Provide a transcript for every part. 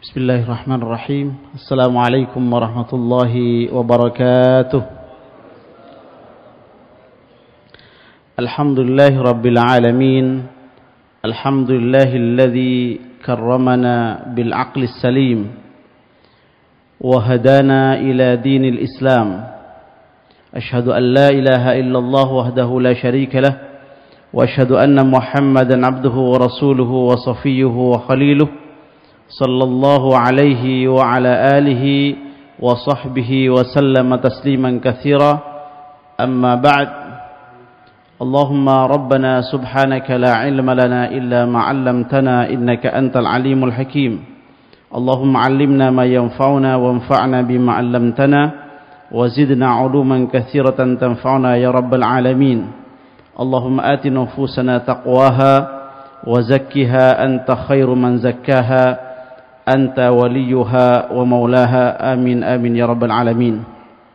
Bismillahirrahmanirrahim. Assalamualaikum warahmatullahi wabarakatuh. Alhamdulillahi rabbil alamin. Alhamdulillahilladzi karramana bil aqlis salim wa hadana ila dinil islam. Ashhadu an la ilaha illallah wahdahu la syarika lah wa ashhadu anna Muhammadan abduhu wa rasuluhu wa safiyyuhu wa khaliluhu sallallahu alaihi wa ala alihi wa sahbihi wa sallama tasliman katsira. Amma ba'd. Allahumma rabbana subhanaka la ilma lana illa ma 'allamtana innaka antal alimul hakim. Allahumma 'allimna ma yanfa'una wanfa'na bima 'allamtana wa zidna 'uluman katsiratan tanfa'una ya rabbal alamin. Allahumma ati nufusana taqwaha wa zakkiha anta khairu man zakkaha anta waliyuha wa maulaha. Amin amin ya rabbal alamin.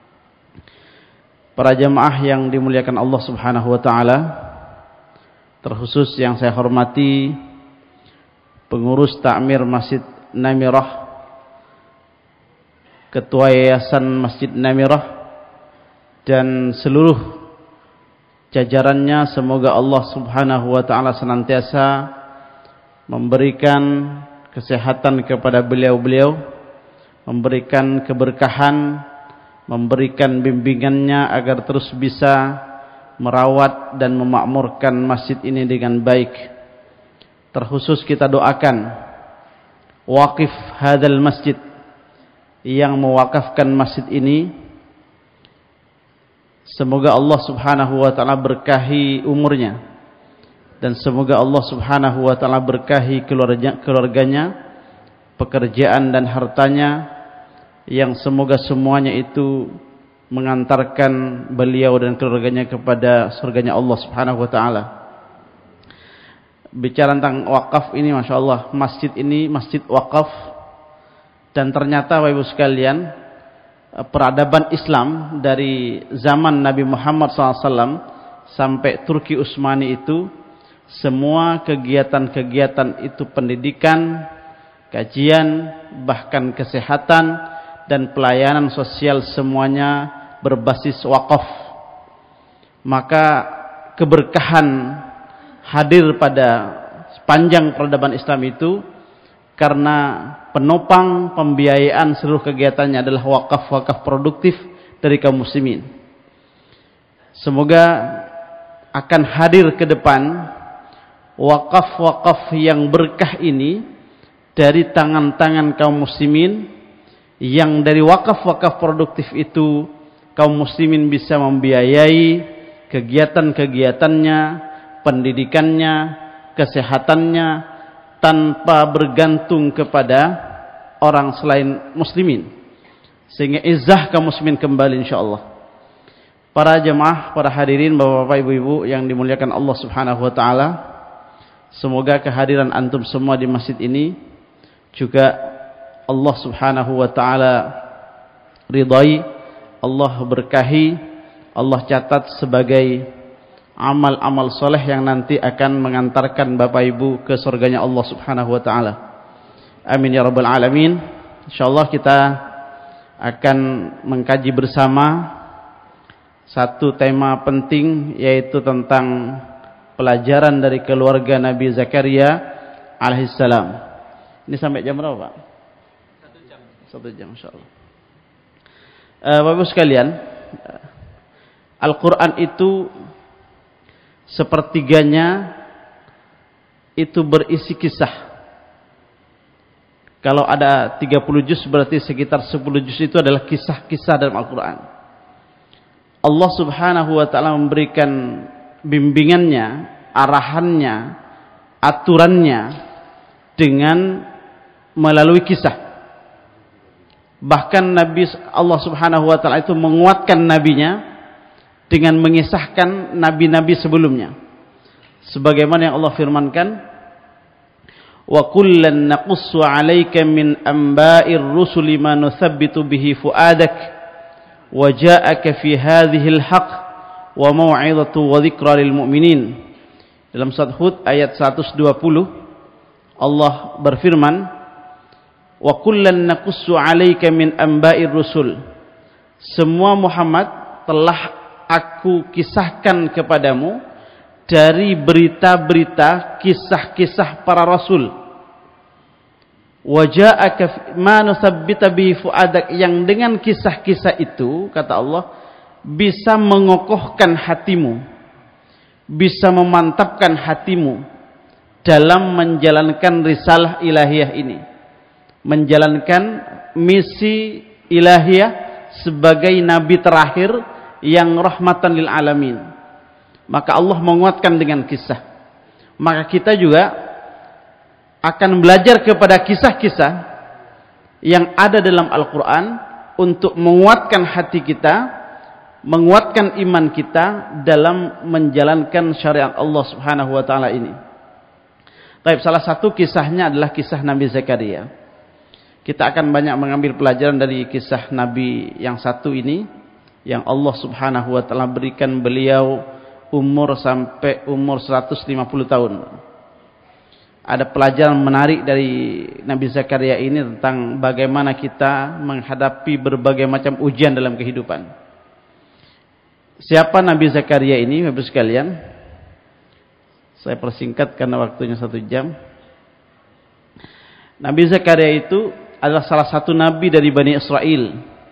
Para jamaah yang dimuliakan Allah Subhanahu wa taala, terkhusus yang saya hormati pengurus takmir Masjid Namirah, Ketua Yayasan Masjid Namirah, dan seluruh jajarannya, semoga Allah Subhanahu wa taala senantiasa memberikan kesehatan kepada beliau-beliau, memberikan keberkahan, memberikan bimbingannya agar terus bisa merawat dan memakmurkan masjid ini dengan baik. Terkhusus kita doakan waqif hadal masjid, yang mewakafkan masjid ini, semoga Allah Subhanahu wa taala berkahi umurnya, dan semoga Allah Subhanahu wa taala berkahi keluarganya, pekerjaan dan hartanya, yang semoga semuanya itu mengantarkan beliau dan keluarganya kepada surganya Allah Subhanahu wa taala. Bicara tentang wakaf ini, Masya Allah, masjid ini masjid wakaf, dan ternyata Bapak Ibu sekalian, peradaban Islam dari zaman Nabi Muhammad SAW sampai Turki Utsmani itu, semua kegiatan-kegiatan itu pendidikan, kajian, bahkan kesehatan dan pelayanan sosial semuanya berbasis wakaf. Maka keberkahan hadir pada sepanjang peradaban Islam itu karena penopang pembiayaan seluruh kegiatannya adalah wakaf-wakaf produktif dari kaum muslimin. Semoga akan hadir ke depan wakaf-wakaf yang berkah ini dari tangan-tangan kaum muslimin, yang dari wakaf-wakaf produktif itu kaum muslimin bisa membiayai kegiatan-kegiatannya, pendidikannya, kesehatannya, tanpa bergantung kepada orang selain muslimin, sehingga izzah kaum muslimin kembali insyaallah. Para jemaah, para hadirin, bapak-bapak, ibu-ibu yang dimuliakan Allah Subhanahu wa taala, semoga kehadiran antum semua di masjid ini juga Allah Subhanahu wa taala ridai, Allah berkahi, Allah catat sebagai amal-amal soleh yang nanti akan mengantarkan Bapak Ibu ke surganya Allah Subhanahu wa taala. Amin ya rabbal alamin. Insyaallah kita akan mengkaji bersama satu tema penting, yaitu tentang pelajaran dari keluarga Nabi Zakaria alaihissalam. Ini sampai jam berapa, Pak? 1 jam insyaallah. Bapak Ibu sekalian, Al-Quran itu sepertiganya itu berisi kisah. Kalau ada 30 juz, berarti sekitar 10 juz itu adalah kisah-kisah dalam Al-Quran. Allah Subhanahu wa ta'ala memberikan bimbingannya, arahannya, aturannya dengan melalui kisah. Bahkan Nabi Allah Subhanahu wa ta'ala itu menguatkan nabinya dengan mengisahkan nabi-nabi sebelumnya. Sebagaimana yang Allah firmankan, wa kullan naqussu 'alaika min amba'ir rusuli ma nuthabbitu bihi fu'adak wa ja'aka fi hadhihi al-haq wa mau'izatu wa dzikra lil mu'minin. Dalam surat Hud ayat 120 Allah berfirman, Wa kullan naqussu 'alaika min amba'ir rusul. Semua Muhammad telah aku kisahkan kepadamu dari berita-berita, kisah-kisah para rasul. Wa ja'aka ma nuthabbita bi fu'adak, yang dengan kisah-kisah itu kata Allah bisa mengokohkan hatimu, bisa memantapkan hatimu dalam menjalankan risalah ilahiyah ini, menjalankan misi ilahiyah sebagai nabi terakhir yang rahmatan lil alamin. Maka Allah menguatkan dengan kisah. Maka kita juga akan belajar kepada kisah-kisah yang ada dalam Al-Quran untuk menguatkan hati kita, menguatkan iman kita dalam menjalankan syariat Allah Subhanahu wa taala ini. Baik, salah satu kisahnya adalah kisah Nabi Zakaria. Kita akan banyak mengambil pelajaran dari kisah Nabi yang satu ini, yang Allah Subhanahu wa taala berikan beliau umur sampai umur 150 tahun. Ada pelajaran menarik dari Nabi Zakaria ini tentang bagaimana kita menghadapi berbagai macam ujian dalam kehidupan. Siapa Nabi Zakaria ini, Bapak sekalian? Saya persingkat karena waktunya 1 jam. Nabi Zakaria itu adalah salah satu nabi dari Bani Israel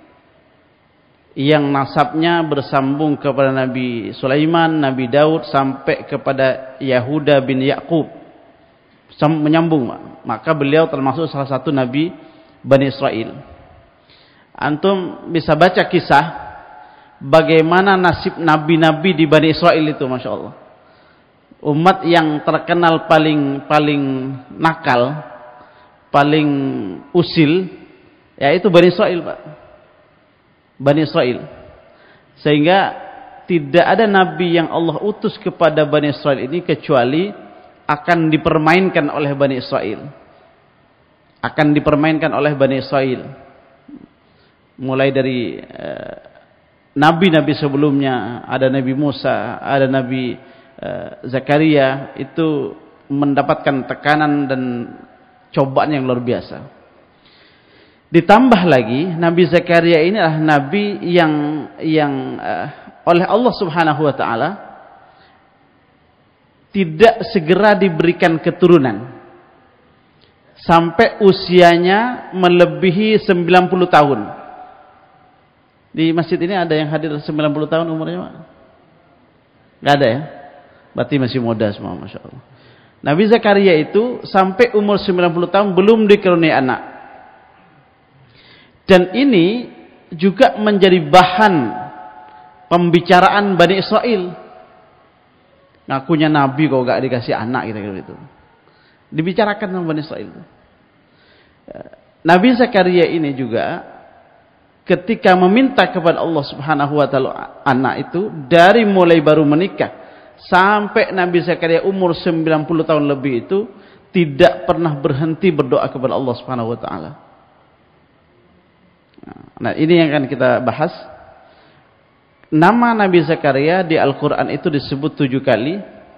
yang nasabnya bersambung kepada Nabi Sulaiman, Nabi Daud sampai kepada Yahuda bin Yakub, menyambung. Maka beliau termasuk salah satu nabi Bani Israel. Antum bisa baca kisah bagaimana nasib nabi-nabi di Bani Israel itu, Masya Allah. Umat yang terkenal paling nakal, paling usil, yaitu Bani Israel, Pak. Bani Israel. Sehingga tidak ada nabi yang Allah utus kepada Bani Israel ini kecuali akan dipermainkan oleh Bani Israel. Akan dipermainkan oleh Bani Israel. Mulai dari nabi-nabi sebelumnya, ada Nabi Musa, ada Nabi Zakaria, itu mendapatkan tekanan dan cobaan yang luar biasa. Ditambah lagi Nabi Zakaria ini adalah nabi yang oleh Allah Subhanahu wa taala tidak segera diberikan keturunan sampai usianya melebihi 90 tahun. Di masjid ini ada yang hadir 90 tahun umurnya, Pak? Enggak ada ya? Berarti masih muda semua, Masya Allah. Nabi Zakaria itu sampai umur 90 tahun belum dikaruniai anak. Dan ini juga menjadi bahan pembicaraan Bani Israel. Ngakunya Nabi kok gak dikasih anak gitu. Dibicarakan sama Bani Israel. Nabi Zakaria ini juga ketika meminta kepada Allah Subhanahu wa taala anak itu, dari mulai baru menikah sampai Nabi Zakaria umur 90 tahun lebih itu tidak pernah berhenti berdoa kepada Allah Subhanahu wa taala. Nah, ini yang akan kita bahas. Nama Nabi Zakaria di Al-Qur'an itu disebut 7 kali.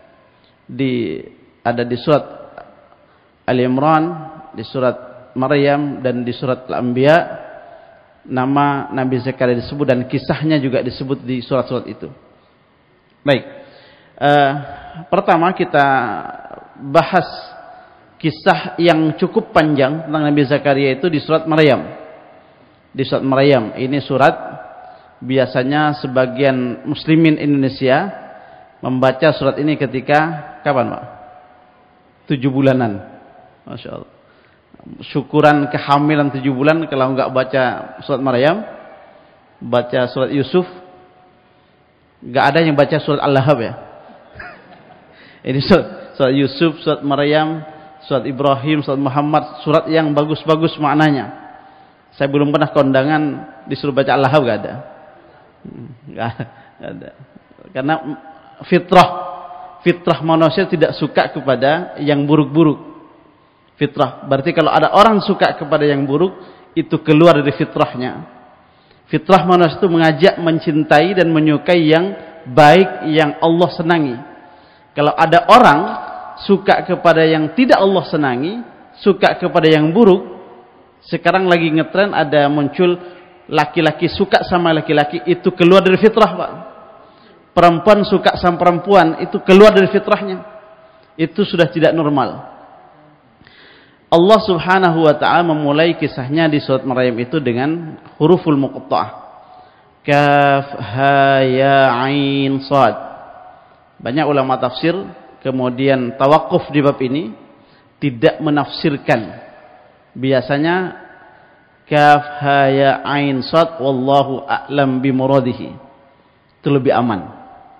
Ada di surat Ali Imran, di surat Maryam, dan di surat Al-Anbiya. Nama Nabi Zakaria disebut dan kisahnya juga disebut di surat-surat itu. Baik. Pertama kita bahas kisah yang cukup panjang tentang Nabi Zakaria itu di surat Maryam. Di surat Maryam, ini surat biasanya sebagian muslimin Indonesia membaca surat ini ketika kapan, Pak? 7 bulanan. Masya Allah. Syukuran kehamilan 7 bulan kalau enggak baca surat Maryam, baca surat Yusuf. Enggak ada yang baca surat Al-Lahab ya. Ini surat Yusuf, surat Maryam, surat Ibrahim, surat Muhammad, surat yang bagus-bagus maknanya. Saya belum pernah kondangan disuruh baca Al-Lahab, enggak ada. Enggak ada. Karena fitrah manusia tidak suka kepada yang buruk-buruk. Fitrah. Berarti kalau ada orang suka kepada yang buruk, itu keluar dari fitrahnya. Fitrah manusia itu mengajak mencintai dan menyukai yang baik, yang Allah senangi. Kalau ada orang suka kepada yang tidak Allah senangi, suka kepada yang buruk, Sekarang lagi ngetren ada muncul laki-laki suka sama laki-laki, itu keluar dari fitrah, Pak. Perempuan suka sama perempuan, itu keluar dari fitrahnya. Itu sudah tidak normal. Allah Subhanahu wa taala memulai kisahnya di surat Maryam itu dengan huruful muqatta'ah. Kaf ha ya ain shad. Banyak ulama tafsir kemudian tawakuf di bab ini, tidak menafsirkan. Biasanya kaf ha ya ain shad wallahu a'lam bimuradihi. Itu lebih aman.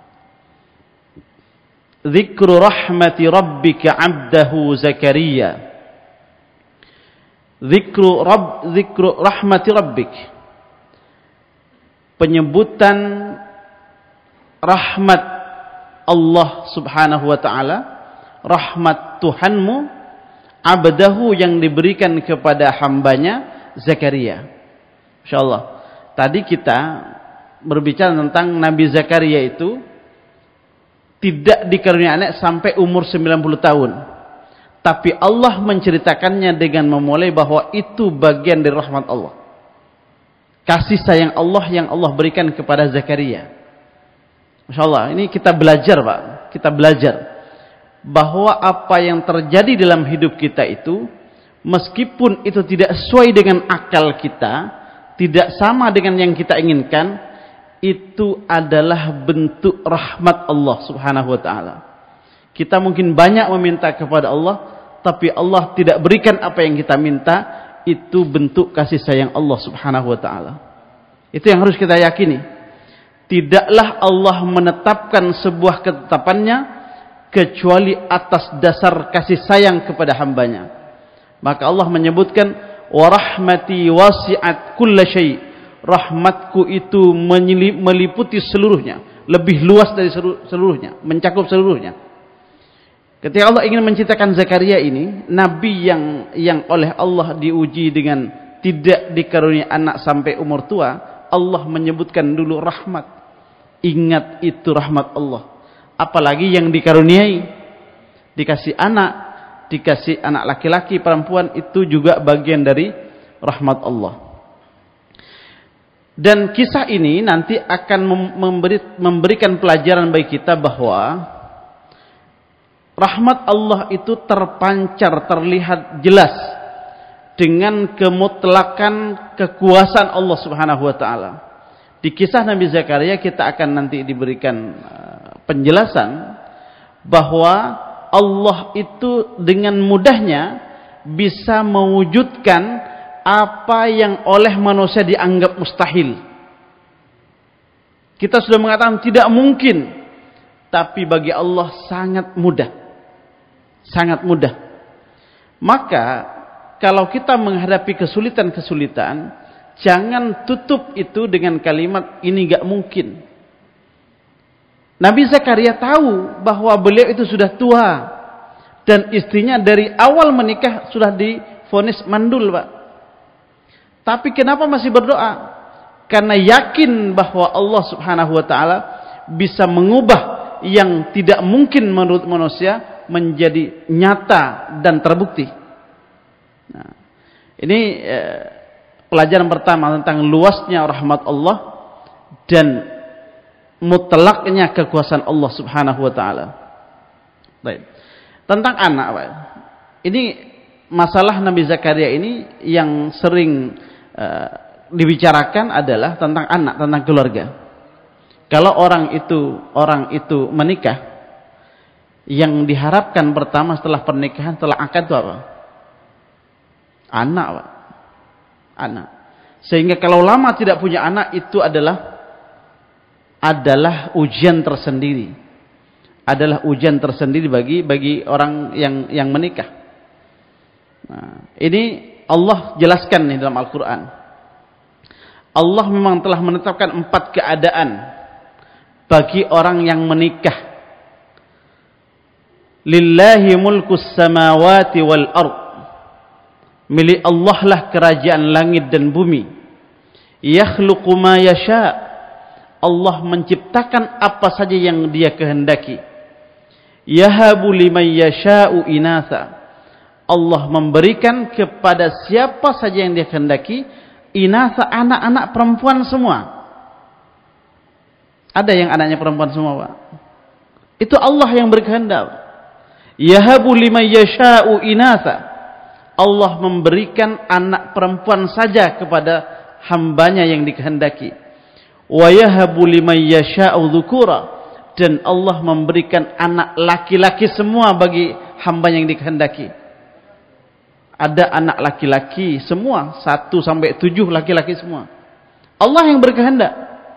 Dzikru rahmati rabbika 'abdahu Zakaria. Dzikru rahmati rabbik. Penyebutan rahmat Allah Subhanahu wa taala, rahmat Tuhanmu, 'abdahu yang diberikan kepada hambanya Zakaria. Insyaallah. Tadi kita berbicara tentang Nabi Zakaria itu tidak dikaruniai anak sampai umur 90 tahun. Tapi Allah menceritakannya dengan memulai bahwa itu bagian dari rahmat Allah. Kasih sayang Allah yang Allah berikan kepada Zakaria. Masya Allah, ini kita belajar, Pak. Kita belajar bahwa apa yang terjadi dalam hidup kita itu, meskipun itu tidak sesuai dengan akal kita, tidak sama dengan yang kita inginkan, itu adalah bentuk rahmat Allah Subhanahu wa taala. Kita mungkin banyak meminta kepada Allah, tapi Allah tidak berikan apa yang kita minta, itu bentuk kasih sayang Allah Subhanahu wa taala. Itu yang harus kita yakini. Tidaklah Allah menetapkan sebuah ketetapannya kecuali atas dasar kasih sayang kepada hambanya. Maka Allah menyebutkan wa rahmati wasi'at kulla syai'. Rahmatku itu meliputi seluruhnya, lebih luas dari seluruhnya, mencakup seluruhnya. Ketika Allah ingin menciptakan Zakaria ini, nabi yang oleh Allah diuji dengan tidak dikaruniai anak sampai umur tua, Allah menyebutkan dulu rahmat. Ingat itu rahmat Allah. Apalagi yang dikaruniai, dikasih anak laki-laki, perempuan, itu juga bagian dari rahmat Allah. Dan kisah ini nanti akan memberikan pelajaran bagi kita bahwa rahmat Allah itu terpancar, terlihat jelas dengan kemutlakan kekuasaan Allah Subhanahu wa taala. Di kisah Nabi Zakaria kita akan nanti diberikan penjelasan bahwa Allah itu dengan mudahnya bisa mewujudkan apa yang oleh manusia dianggap mustahil. Kita sudah mengatakan tidak mungkin, tapi bagi Allah sangat mudah. Sangat mudah. Maka kalau kita menghadapi kesulitan-kesulitan, jangan tutup itu dengan kalimat ini gak mungkin. Nabi Zakaria tahu bahwa beliau itu sudah tua dan istrinya dari awal menikah sudah divonis mandul, Pak. Tapi kenapa masih berdoa? Karena yakin bahwa Allah Subhanahu wa taala bisa mengubah yang tidak mungkin menurut manusia menjadi nyata dan terbukti. Nah, ini pelajaran pertama tentang luasnya rahmat Allah dan mutlaknya kekuasaan Allah Subhanahu wa taala. Baik. Tentang anak, Pak. Ini masalah Nabi Zakaria ini yang sering dibicarakan adalah tentang anak, tentang keluarga. Kalau orang itu menikah, yang diharapkan pertama setelah pernikahan, setelah akad itu apa? Anak, Pak. Anak. Sehingga kalau lama tidak punya anak, itu adalah ujian tersendiri. Adalah ujian tersendiri bagi orang yang menikah. Nah, ini Allah jelaskan nih dalam Al-Quran. Allah memang telah menetapkan 4 keadaan bagi orang yang menikah. Lillahi mulkus samawati wal ard. Milik Allah lah kerajaan langit dan bumi. Yakhluqu ma yasha. Allah menciptakan apa saja yang Dia kehendaki. Yahabu liman yasha'u inatha. Allah memberikan kepada siapa saja yang Dia kehendaki inasa, anak-anak perempuan semua. Ada yang anaknya perempuan semua, Pak? Itu Allah yang berkehendak. Yahabu liman yasha'u inasa. Allah memberikan anak perempuan saja kepada hambanya yang dikehendaki. Wa yahabu liman yasha'u dzukura, dan Allah memberikan anak laki-laki semua bagi hamba yang dikehendaki. Ada anak laki-laki semua, 1 sampai 7 laki-laki semua. Allah yang berkehendak.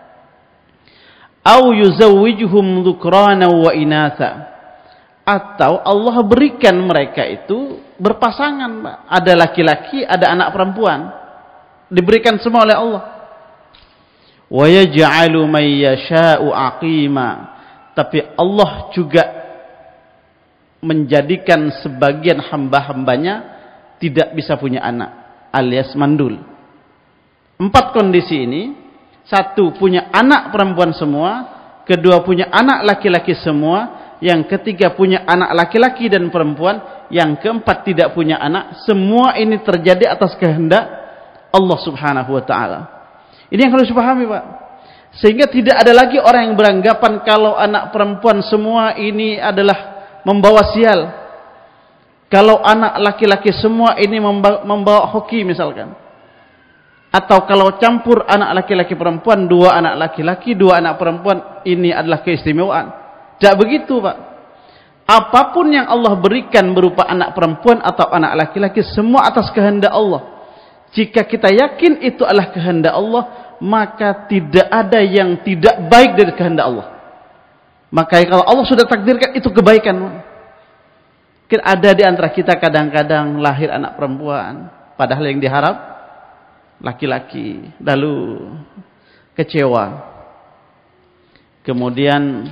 Au yuzawwijuhum dzukrana wa inatha, atau Allah berikan mereka itu berpasangan, Pak. Ada laki-laki, ada anak perempuan, diberikan semua oleh Allah. Wa yaj'alu may yasha'u aqima, tapi Allah juga menjadikan sebagian hamba-hambanya tidak bisa punya anak, alias mandul. 4 kondisi ini: 1 punya anak perempuan semua, 2 punya anak laki-laki semua, yang ketiga punya anak laki-laki dan perempuan, yang keempat tidak punya anak. Semua ini terjadi atas kehendak Allah Subhanahu wa taala. Ini yang harus dipahami, Pak. Sehingga tidak ada lagi orang yang beranggapan kalau anak perempuan semua ini adalah membawa sial. Kalau anak laki-laki semua ini membawa hoki misalkan. Atau kalau campur anak laki-laki perempuan, 2 anak laki-laki, 2 anak perempuan, ini adalah keistimewaan. Tidak begitu, Pak. Apapun yang Allah berikan berupa anak perempuan atau anak laki-laki, semua atas kehendak Allah. Jika kita yakin itu adalah kehendak Allah, maka tidak ada yang tidak baik dari kehendak Allah. Maka kalau Allah sudah takdirkan, itu kebaikan. Mungkin ada di antara kita kadang-kadang lahir anak perempuan, padahal yang diharap laki-laki, lalu kecewa, kemudian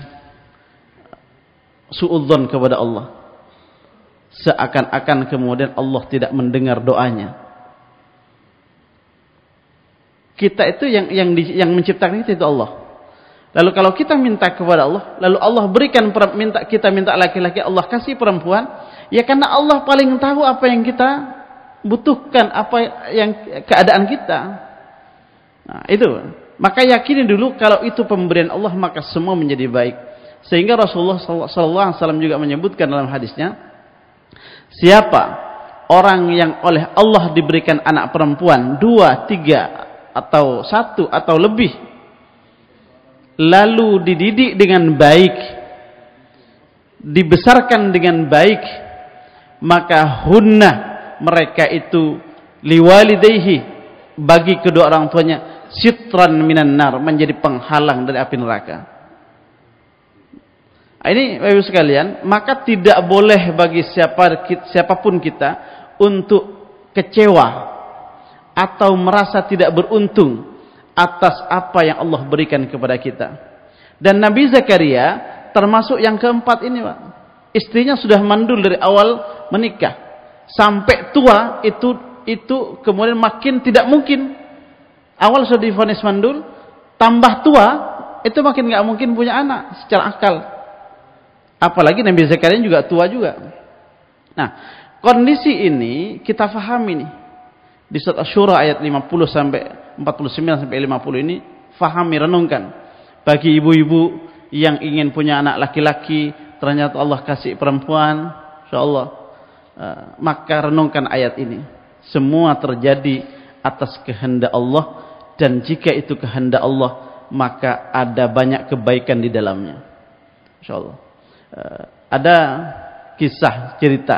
suudzon kepada Allah, seakan-akan kemudian Allah tidak mendengar doanya. Kita itu yang menciptakan itu Allah. Lalu kalau kita minta kepada Allah, lalu Allah berikan, kita minta laki-laki, Allah kasih perempuan, ya karena Allah paling tahu apa yang kita butuhkan, apa yang keadaan kita. Nah, itu. Maka yakini dulu kalau itu pemberian Allah, maka semua menjadi baik. Sehingga Rasulullah SAW juga menyebutkan dalam hadisnya, siapa orang yang oleh Allah diberikan anak perempuan 2, 3 atau 1 atau lebih, lalu dididik dengan baik, dibesarkan dengan baik, maka hunnah, mereka itu liwalidayhi, bagi kedua orang tuanya, sitran minan nar, menjadi penghalang dari api neraka. Ini Bapak Ibu sekalian, maka tidak boleh bagi siapapun kita untuk kecewa atau merasa tidak beruntung atas apa yang Allah berikan kepada kita. Dan Nabi Zakaria termasuk yang keempat ini, Pak. Istrinya sudah mandul dari awal menikah sampai tua, itu kemudian makin tidak mungkin. Awal sudah divonis mandul, tambah tua, itu makin nggak mungkin punya anak secara akal. Apalagi Nabi Zakaria juga tua juga. Nah, kondisi ini kita fahami nih. Di surat Asy-Syura ayat 50 sampai 49 sampai 50 ini, fahami, renungkan. Bagi ibu-ibu yang ingin punya anak laki-laki, ternyata Allah kasih perempuan, insyaallah, maka renungkan ayat ini. Semua terjadi atas kehendak Allah, dan jika itu kehendak Allah, maka ada banyak kebaikan di dalamnya. Insyaallah. Ada kisah cerita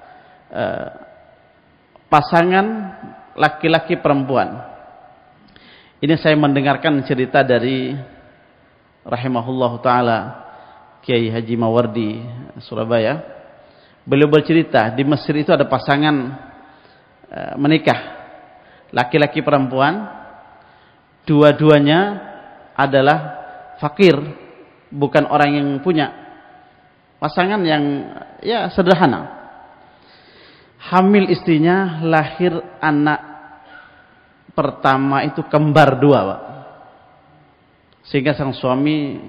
pasangan laki-laki perempuan. Ini saya mendengarkan cerita dari rahimahullah taala Kiai Haji Mawardi Surabaya. Beliau bercerita di Mesir itu ada pasangan menikah, laki-laki perempuan, dua-duanya adalah fakir, bukan orang yang punya. Pasangan yang ya sederhana. Hamil istrinya, lahir anak pertama itu kembar 2, Pak. Sehingga sang suami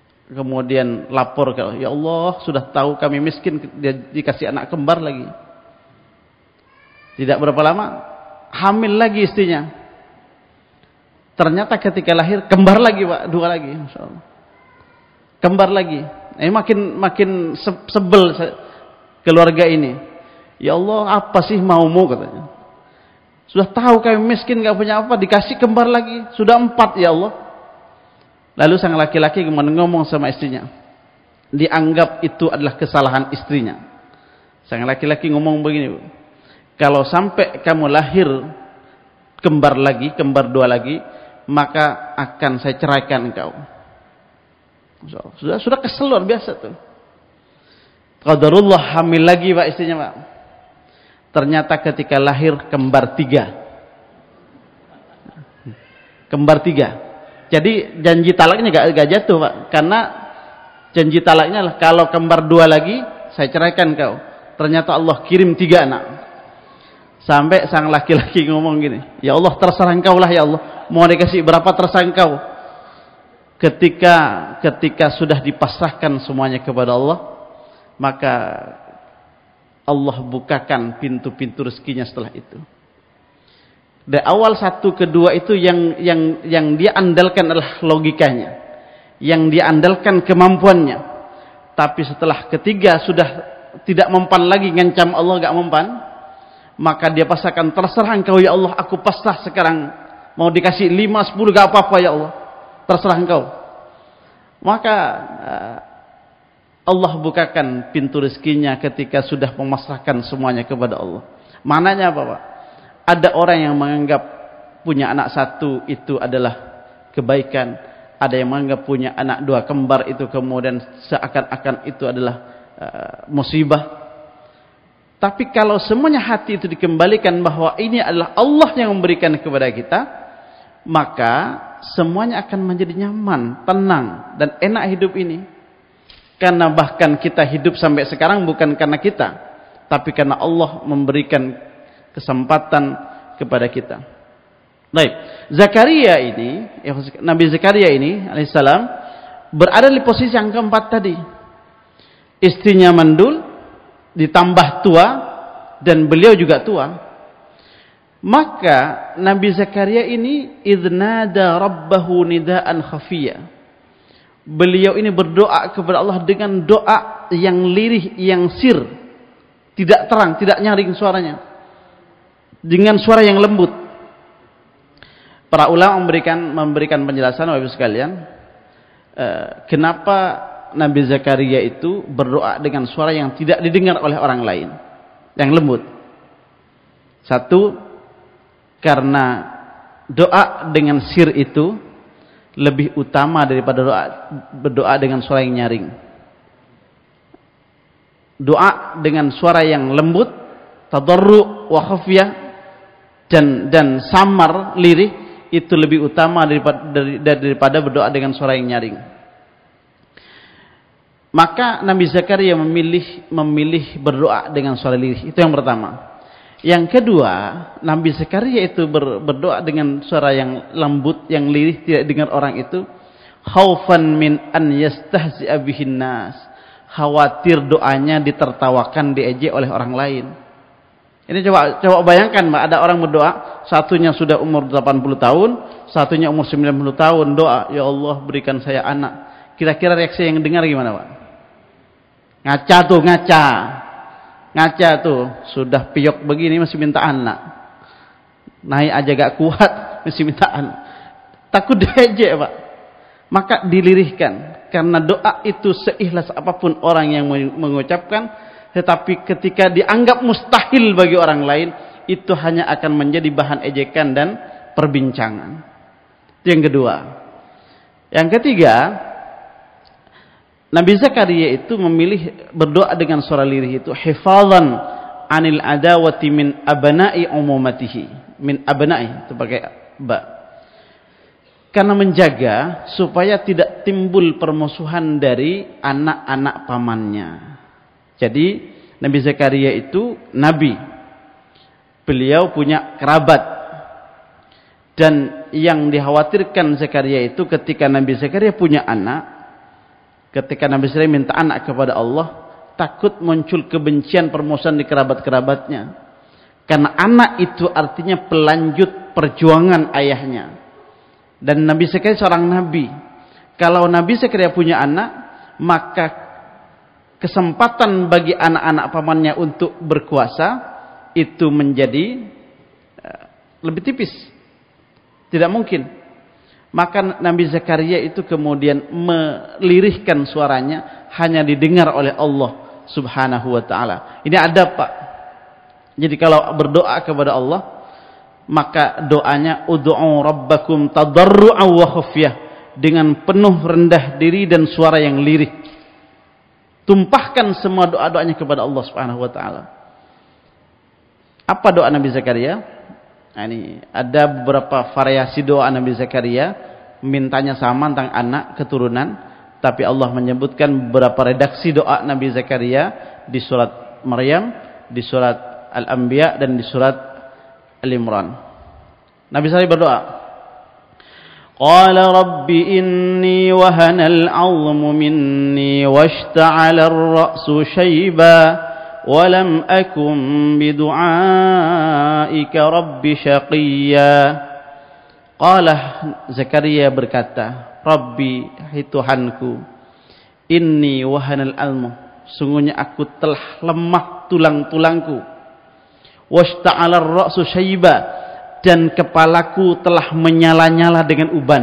kemudian lapor, ya Allah, sudah tahu kami miskin, dia dikasih anak kembar lagi. Tidak berapa lama hamil lagi istrinya. Ternyata ketika lahir kembar lagi, Pak, 2 lagi, Masya Allah. Kembar lagi. Makin sebel keluarga ini. Ya Allah, apa sih maumu, katanya. Sudah tahu kami miskin, gak punya apa, dikasih kembar lagi. Sudah 4, ya Allah. Lalu sang laki-laki ngomong sama istrinya. Dianggap itu adalah kesalahan istrinya. Sang laki-laki ngomong begini, Bu. Kalau sampai kamu lahir kembar lagi, kembar 2 lagi, maka akan saya ceraikan engkau. Sudah kesel luar biasa tuh. Qadarullah, hamil lagi, Pak, istrinya, Pak. Ternyata ketika lahir kembar 3. Kembar 3. Jadi janji talaknya gak jatuh, Pak. Karena janji talaknya adalah kalau kembar 2 lagi saya ceraikan kau. Ternyata Allah kirim 3 anak. Sampai sang laki-laki ngomong gini, ya Allah, terserah engkau lah, ya Allah, mau dikasih berapa terserah engkau. Ketika sudah dipasrahkan semuanya kepada Allah, maka Allah bukakan pintu-pintu rezekinya setelah itu. Dari awal 1 ke 2 itu yang dia andalkan adalah logikanya, yang dia andalkan kemampuannya. Tapi setelah ketiga sudah tidak mempan lagi, ngancam Allah gak mempan, maka dia pasrahkan, terserah engkau ya Allah, aku pasrah sekarang, mau dikasih 5, 10 gak apa-apa ya Allah, terserah engkau. Maka Allah bukakan pintu rezekinya ketika sudah memasrahkan semuanya kepada Allah. Mananya apa, Pak? Ada orang yang menganggap punya anak 1 itu adalah kebaikan, ada yang menganggap punya anak 2 kembar itu kemudian seakan-akan itu adalah musibah. Tapi kalau semuanya hati itu dikembalikan bahwa ini adalah Allah yang memberikan kepada kita, maka semuanya akan menjadi nyaman, tenang, dan enak hidup ini. Karena bahkan kita hidup sampai sekarang bukan karena kita, tapi karena Allah memberikan kesempatan kepada kita. Baik, Zakaria ini, Nabi Zakaria ini alaihissalam berada di posisi yang keempat tadi. Istrinya mandul, ditambah tua, dan beliau juga tua. Maka Nabi Zakaria ini idnada rabbahu nidaan khafiyya. Beliau ini berdoa kepada Allah dengan doa yang lirih, yang sir, tidak terang, tidak nyaring suaranya, dengan suara yang lembut. Para ulama memberikan penjelasan, Bapak Ibu sekalian, kenapa Nabi Zakaria itu berdoa dengan suara yang tidak didengar oleh orang lain, yang lembut. 1, karena doa dengan sir itu lebih utama daripada berdoa dengan suara yang nyaring. Doa dengan suara yang lembut, tadarru wa khafiyah, dan samar, lirih, itu lebih utama daripada berdoa dengan suara yang nyaring. Maka Nabi Zakaria memilih berdoa dengan suara lirih. Itu yang pertama. Yang kedua, Nabi Zakaria itu berdoa dengan suara yang lembut, yang lirih, tidak dengar orang itu, khaufan min an yastahzi'a bihin nas. Khawatir doanya ditertawakan, diejek oleh orang lain. Ini coba bayangkan, Mbak, ada orang berdoa, satunya sudah umur 80 tahun, satunya umur 90 tahun, doa, ya Allah berikan saya anak. Kira-kira reaksi yang dengar gimana, Pak? Ngaca tuh, sudah piyok begini masih minta anak. Naik aja gak kuat, masih minta anak. Takut diejek, Pak. Maka dilirihkan, karena doa itu seikhlas apapun orang yang mengucapkan, tetapi ketika dianggap mustahil bagi orang lain, itu hanya akan menjadi bahan ejekan dan perbincangan. Itu yang kedua. Yang ketiga, Nabi Zakaria itu memilih berdoa dengan suara lirih itu hifadzan anil adawati min abna'i umumatihi. Min abna'i itu pakai ba. Karena menjaga supaya tidak timbul permusuhan dari anak-anak pamannya. Jadi Nabi Zakaria itu nabi. Beliau punya kerabat. Dan yang dikhawatirkan Zakaria itu ketika Nabi Zakaria punya anak, ketika Nabi Zakaria minta anak kepada Allah, takut muncul kebencian, permusuhan di kerabat-kerabatnya. Karena anak itu artinya pelanjut perjuangan ayahnya. Dan Nabi Zakaria seorang nabi. Kalau Nabi Zakaria punya anak, maka kesempatan bagi anak-anak pamannya untuk berkuasa itu menjadi lebih tipis. Tidak mungkin. Maka Nabi Zakaria itu kemudian melirihkan suaranya, hanya didengar oleh Allah Subhanahu wa ta'ala. Ini adab, Pak. Jadi kalau berdoa kepada Allah, maka doanya ud'u rabbakum tadarru'an wa khufyah, dengan penuh rendah diri dan suara yang lirih. Tumpahkan semua doa-doanya kepada Allah Subhanahu wa ta'ala. Apa doa Nabi Zakaria? Nah, ini ada beberapa variasi doa Nabi Zakaria, mintanya sama tentang anak keturunan, tapi Allah menyebutkan beberapa redaksi doa Nabi Zakaria di surat Maryam, di surat Al-Anbiya, dan di surat Al-Imran. Nabi Zakaria berdoa, Qala rabbi inni wahana al-'azmu minni washta'ala ar-ra'su shayba walam akum bidu'aika rabbi syaqiyya. Qala Zakaria berkata, Rabbi, hai Tuhanku, inni wahanal almu, sungguhnya aku telah lemah tulang-tulangku, washta'ala ar-ra'su syayba, dan kepalaku telah menyala-nyala dengan uban,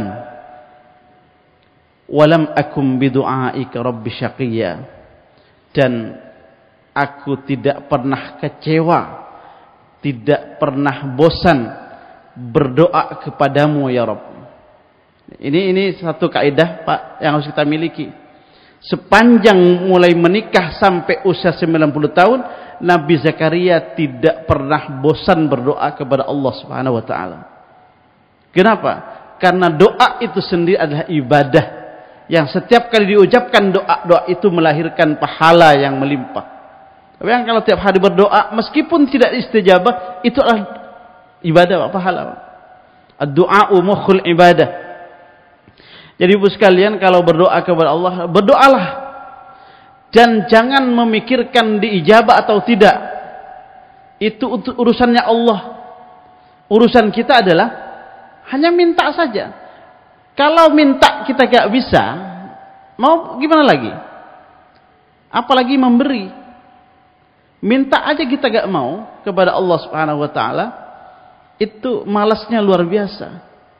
walam akum bidu'aika rabbi syaqiyya, dan aku tidak pernah kecewa, tidak pernah bosan berdoa kepadamu ya Rabb. Ini satu kaidah, Pak, yang harus kita miliki. Sepanjang mulai menikah sampai usia 90 tahun, Nabi Zakaria tidak pernah bosan berdoa kepada Allah Subhanahu wa ta'ala. Kenapa? Karena doa itu sendiri adalah ibadah yang setiap kali diucapkan doa itu melahirkan pahala yang melimpah. Tapi yang kalau tiap hari berdoa meskipun tidak istijabah, itu adalah ibadah, pahala. Ad-du'a'u mukhul ibadah. Jadi Ibu sekalian, kalau berdoa kepada Allah, berdoalah dan jangan memikirkan diijabah atau tidak. Itu urusannya Allah. Urusan kita adalah hanya minta saja. Kalau minta kita gak bisa, mau gimana lagi? Apalagi memberi. Minta aja kita gak mau kepada Allah Subhanahu wa ta'ala, itu malasnya luar biasa.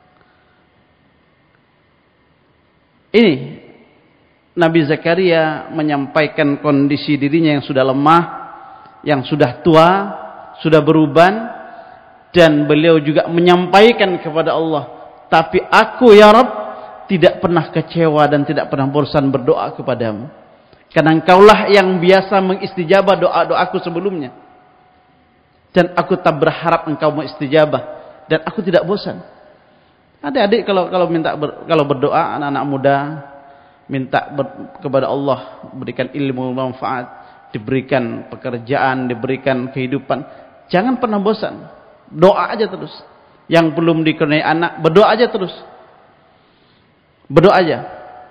Ini Nabi Zakaria menyampaikan kondisi dirinya yang sudah lemah, yang sudah tua, sudah beruban, dan beliau juga menyampaikan kepada Allah, tapi aku ya Rabb tidak pernah kecewa dan tidak pernah bosan berdoa kepadamu. Karena engkaulah yang biasa mengistijabah doa-doaku sebelumnya. Dan aku tak berharap engkau mengistijabah. Dan aku tidak bosan. Adik-adik kalau berdoa, anak-anak muda, minta kepada Allah, berikan ilmu manfaat, diberikan pekerjaan, diberikan kehidupan. Jangan pernah bosan. Doa aja terus. Yang belum dikaruniai anak, berdoa aja terus. Berdoa aja.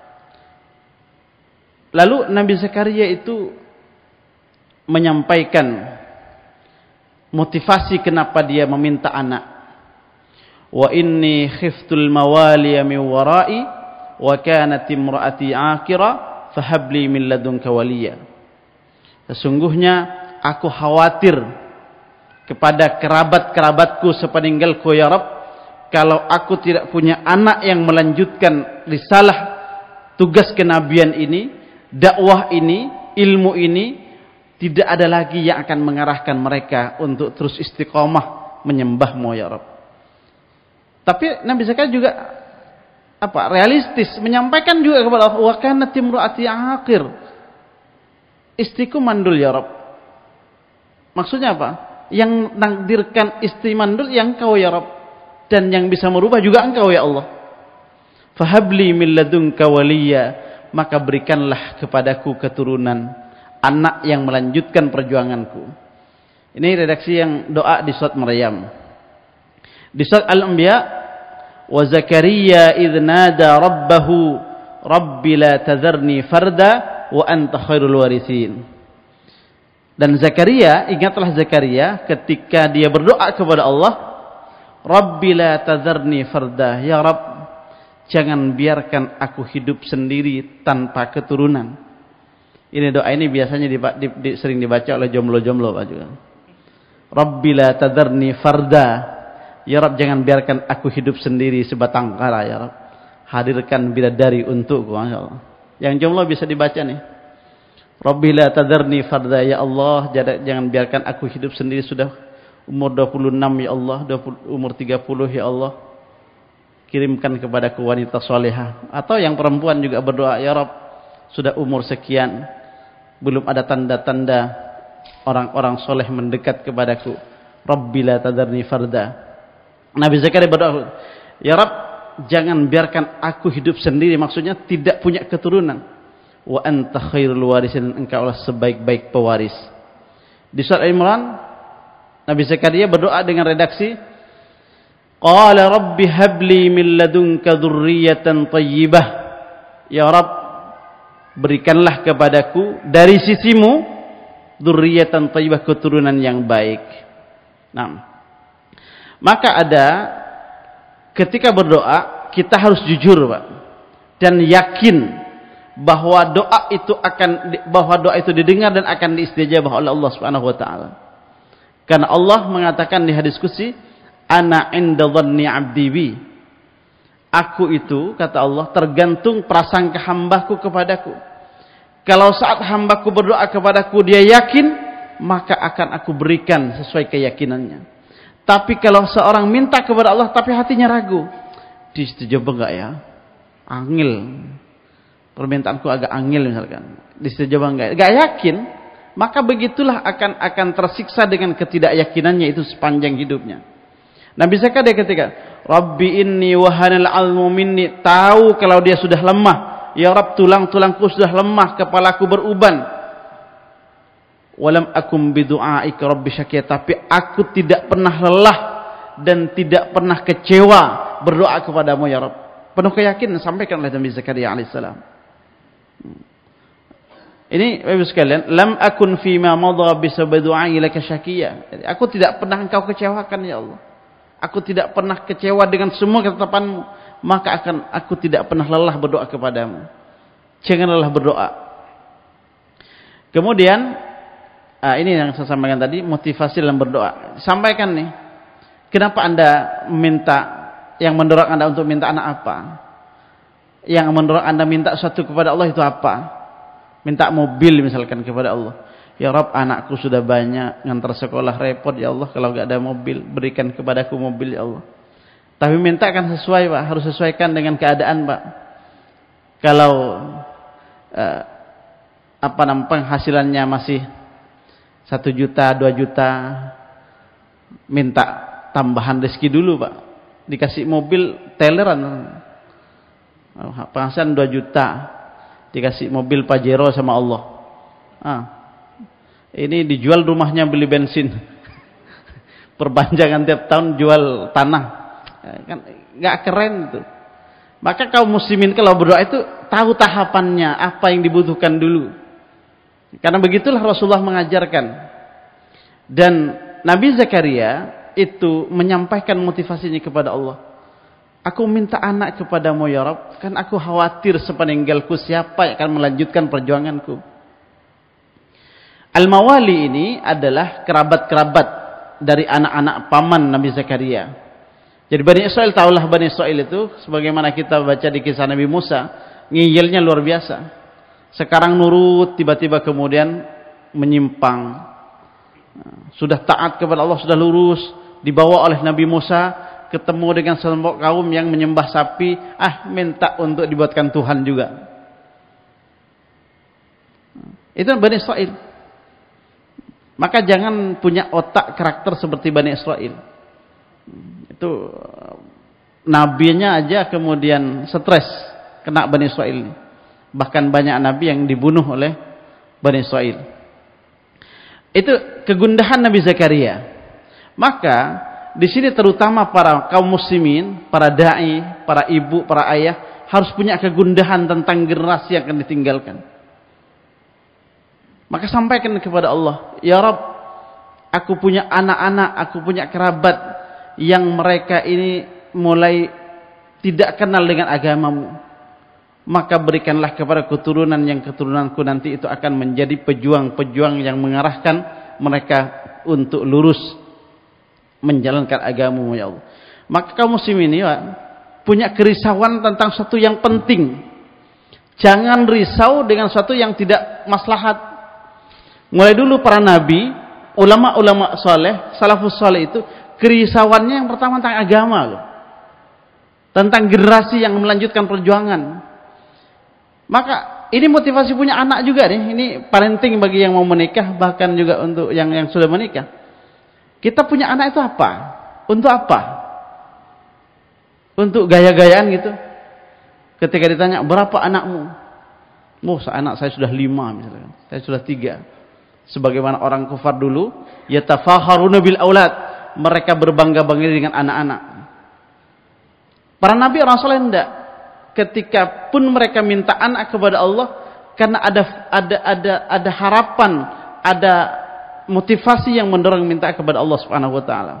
Lalu Nabi Zakaria itu menyampaikan motivasi kenapa dia meminta anak. Wa inni khiftul mawaliya min wara'i wa kanat imraati aqira fahabli min ladunka waliya. Sesungguhnya aku khawatir kepada kerabat-kerabatku sepeninggalku ya Rabb, kalau aku tidak punya anak yang melanjutkan risalah tugas kenabian ini, dakwah ini, ilmu ini, tidak ada lagi yang akan mengarahkan mereka untuk terus istiqomah menyembahmu ya Rabb. Tapi Nabi Zakaria juga realistis, menyampaikan juga kepada Allah, wa kanat imraati aqir, istriku mandul ya Rabb. Maksudnya apa? Yang nakdirkan istri mandul yang Engkau ya Rabb, dan yang bisa merubah juga Engkau ya Allah. Fahabli min ladunka waliya, maka berikanlah kepadaku keturunan, anak yang melanjutkan perjuanganku. Ini redaksi yang doa di surat Maryam. Di surat Al-Anbiya, wa Zakaria idh nada rabbahu rabbi la tadharni farda wa anta khairul warithin. Dan Zakaria, ingatlah Zakaria ketika dia berdoa kepada Allah, Rabbi la tadharni farda, ya Rabb, jangan biarkan aku hidup sendiri tanpa keturunan. Ini doa ini biasanya sering dibaca oleh jomblo-jomblo Pak juga. Rabbi la tadharni farda, ya Rabb, jangan biarkan aku hidup sendiri sebatang kara, ya Rabb. Hadirkan bidadari untukku, masyaallah. Yang jomblo bisa dibaca nih. Rabbi la tadharni farda, ya Allah, jangan biarkan aku hidup sendiri, sudah umur 26 ya Allah, umur 30 ya Allah. Kirimkan kepadaku wanita salehah. Atau yang perempuan juga berdoa, ya Rabb, sudah umur sekian, belum ada tanda-tanda orang-orang soleh mendekat kepadaku. Rabbi la tadharni farda. Nabi Zakaria berdoa, ya Rabb, jangan biarkan aku hidup sendiri, maksudnya tidak punya keturunan. Wa anta khairul warisin, engkau lah sebaik-baik pewaris. Di surat Imran, Nabi Zakaria berdoa dengan redaksi, Qala rabbi habli min ladunka dzurriyyatan thayyibah. Ya Rabb, berikanlah kepadaku dari sisimu dzurriyyatan thayyibah, keturunan yang baik. Nah, maka ada ketika berdoa kita harus jujur, Pak, dan yakin bahwa doa itu didengar dan akan diistijabah oleh Allah Subhanahu wa taala. Karena Allah mengatakan di hadis qudsi, ana inda dhanni 'abdi bi. Aku itu, kata Allah, tergantung prasangka hambaku kepadaku. Kalau saat hambaku berdoa kepadaku dia yakin, maka akan aku berikan sesuai keyakinannya. Tapi kalau seorang minta kepada Allah tapi hatinya ragu, diistijabah enggak ya? Angel. Permintaanku agak angel misalkan, disejabah enggak yakin, maka begitulah akan tersiksa dengan ketidakyakinannya itu sepanjang hidupnya. Nabi Zakaria ketika Rabbi inni wahanal almu minni, tahu kalau dia sudah lemah, ya Rabb, tulang-tulangku sudah lemah, kepalaku beruban. Walam akum bidu'aika rabbi syakiya, tapi aku tidak pernah lelah dan tidak pernah kecewa berdoa kepadamu ya Rabb. Penuh keyakinan sampaikan oleh Nabi Zakaria alaihissalam. Ini Bapak sekalian, lam akun fi ma madha bisabab du'ai laka syakiyya. Aku tidak pernah engkau kecewakan ya Allah. Aku tidak pernah kecewa dengan semua ketetapanmu, maka aku tidak pernah lelah berdoa kepadamu. Jangan lelah berdoa. Kemudian ini yang saya sampaikan tadi, motivasi dalam berdoa. Sampaikan nih, kenapa Anda minta, yang mendorong Anda untuk minta anak apa? Yang mendorong Anda minta sesuatu kepada Allah itu apa? Minta mobil misalkan kepada Allah. Ya Rabb, anakku sudah banyak, ngantar sekolah repot ya Allah, kalau enggak ada mobil, berikan kepadaku mobil ya Allah. Tapi minta kan sesuai, Pak, harus sesuaikan dengan keadaan, Pak. Kalau penghasilannya masih 1 juta, 2 juta, minta tambahan rezeki dulu, Pak. Dikasih mobil teleran. Penghasilan 2 juta, dikasih mobil Pajero sama Allah. Ini dijual rumahnya beli bensin. Perpanjangan tiap tahun jual tanah. Kan enggak keren itu. Maka kaum muslimin kalau berdoa itu tahu tahapannya, apa yang dibutuhkan dulu. Karena begitulah Rasulullah mengajarkan. Dan Nabi Zakaria itu menyampaikan motivasinya kepada Allah. Aku minta anak kepadamu ya Rabb, kan aku khawatir sepeninggalku siapa yang akan melanjutkan perjuanganku. Al-Mawali ini adalah kerabat-kerabat dari anak-anak paman Nabi Zakaria. Jadi Bani Israel, tahulah Bani Israel itu, sebagaimana kita baca di kisah Nabi Musa, ngiyelnya luar biasa. Sekarang nurut, tiba-tiba kemudian menyimpang. Sudah taat kepada Allah, sudah lurus, dibawa oleh Nabi Musa, ketemu dengan sekelompok kaum yang menyembah sapi, minta untuk dibuatkan Tuhan juga. Itu Bani Israel. Maka jangan punya otak karakter seperti Bani Israel. Itu nabinya aja kemudian stres kena Bani Israel. Bahkan banyak nabi yang dibunuh oleh Bani Israel. Itu kegundahan Nabi Zakaria. Maka di sini terutama para kaum muslimin, para dai, para ibu, para ayah harus punya kegundahan tentang generasi yang akan ditinggalkan. Maka sampaikan kepada Allah, ya Rabb, aku punya anak-anak, aku punya kerabat yang mereka ini mulai tidak kenal dengan agamamu. Maka berikanlah kepada keturunan yang keturunanku nanti itu akan menjadi pejuang-pejuang yang mengarahkan mereka untuk lurus menjalankan agamamu, ya Allah. Maka kaum muslimin ini punya kerisauan tentang sesuatu yang penting. Jangan risau dengan sesuatu yang tidak maslahat. Mulai dulu para nabi, ulama-ulama saleh, salafus saleh itu kerisauannya yang pertama tentang agama loh. Tentang generasi yang melanjutkan perjuangan. Maka ini motivasi punya anak juga nih. Ini parenting bagi yang mau menikah, bahkan juga untuk yang sudah menikah. Kita punya anak itu apa? Untuk apa? Untuk gaya-gayaan gitu. Ketika ditanya, berapa anakmu? Anak saya sudah 5 misalnya. Saya sudah 3. Sebagaimana orang kufar dulu, yatafakharuna bil aulad, mereka berbangga-bangga dengan anak-anak. Para nabi rasul enggak. Ketika pun mereka minta anak kepada Allah, karena ada harapan, ada motivasi yang mendorong minta kepada Allah Subhanahu wa taala.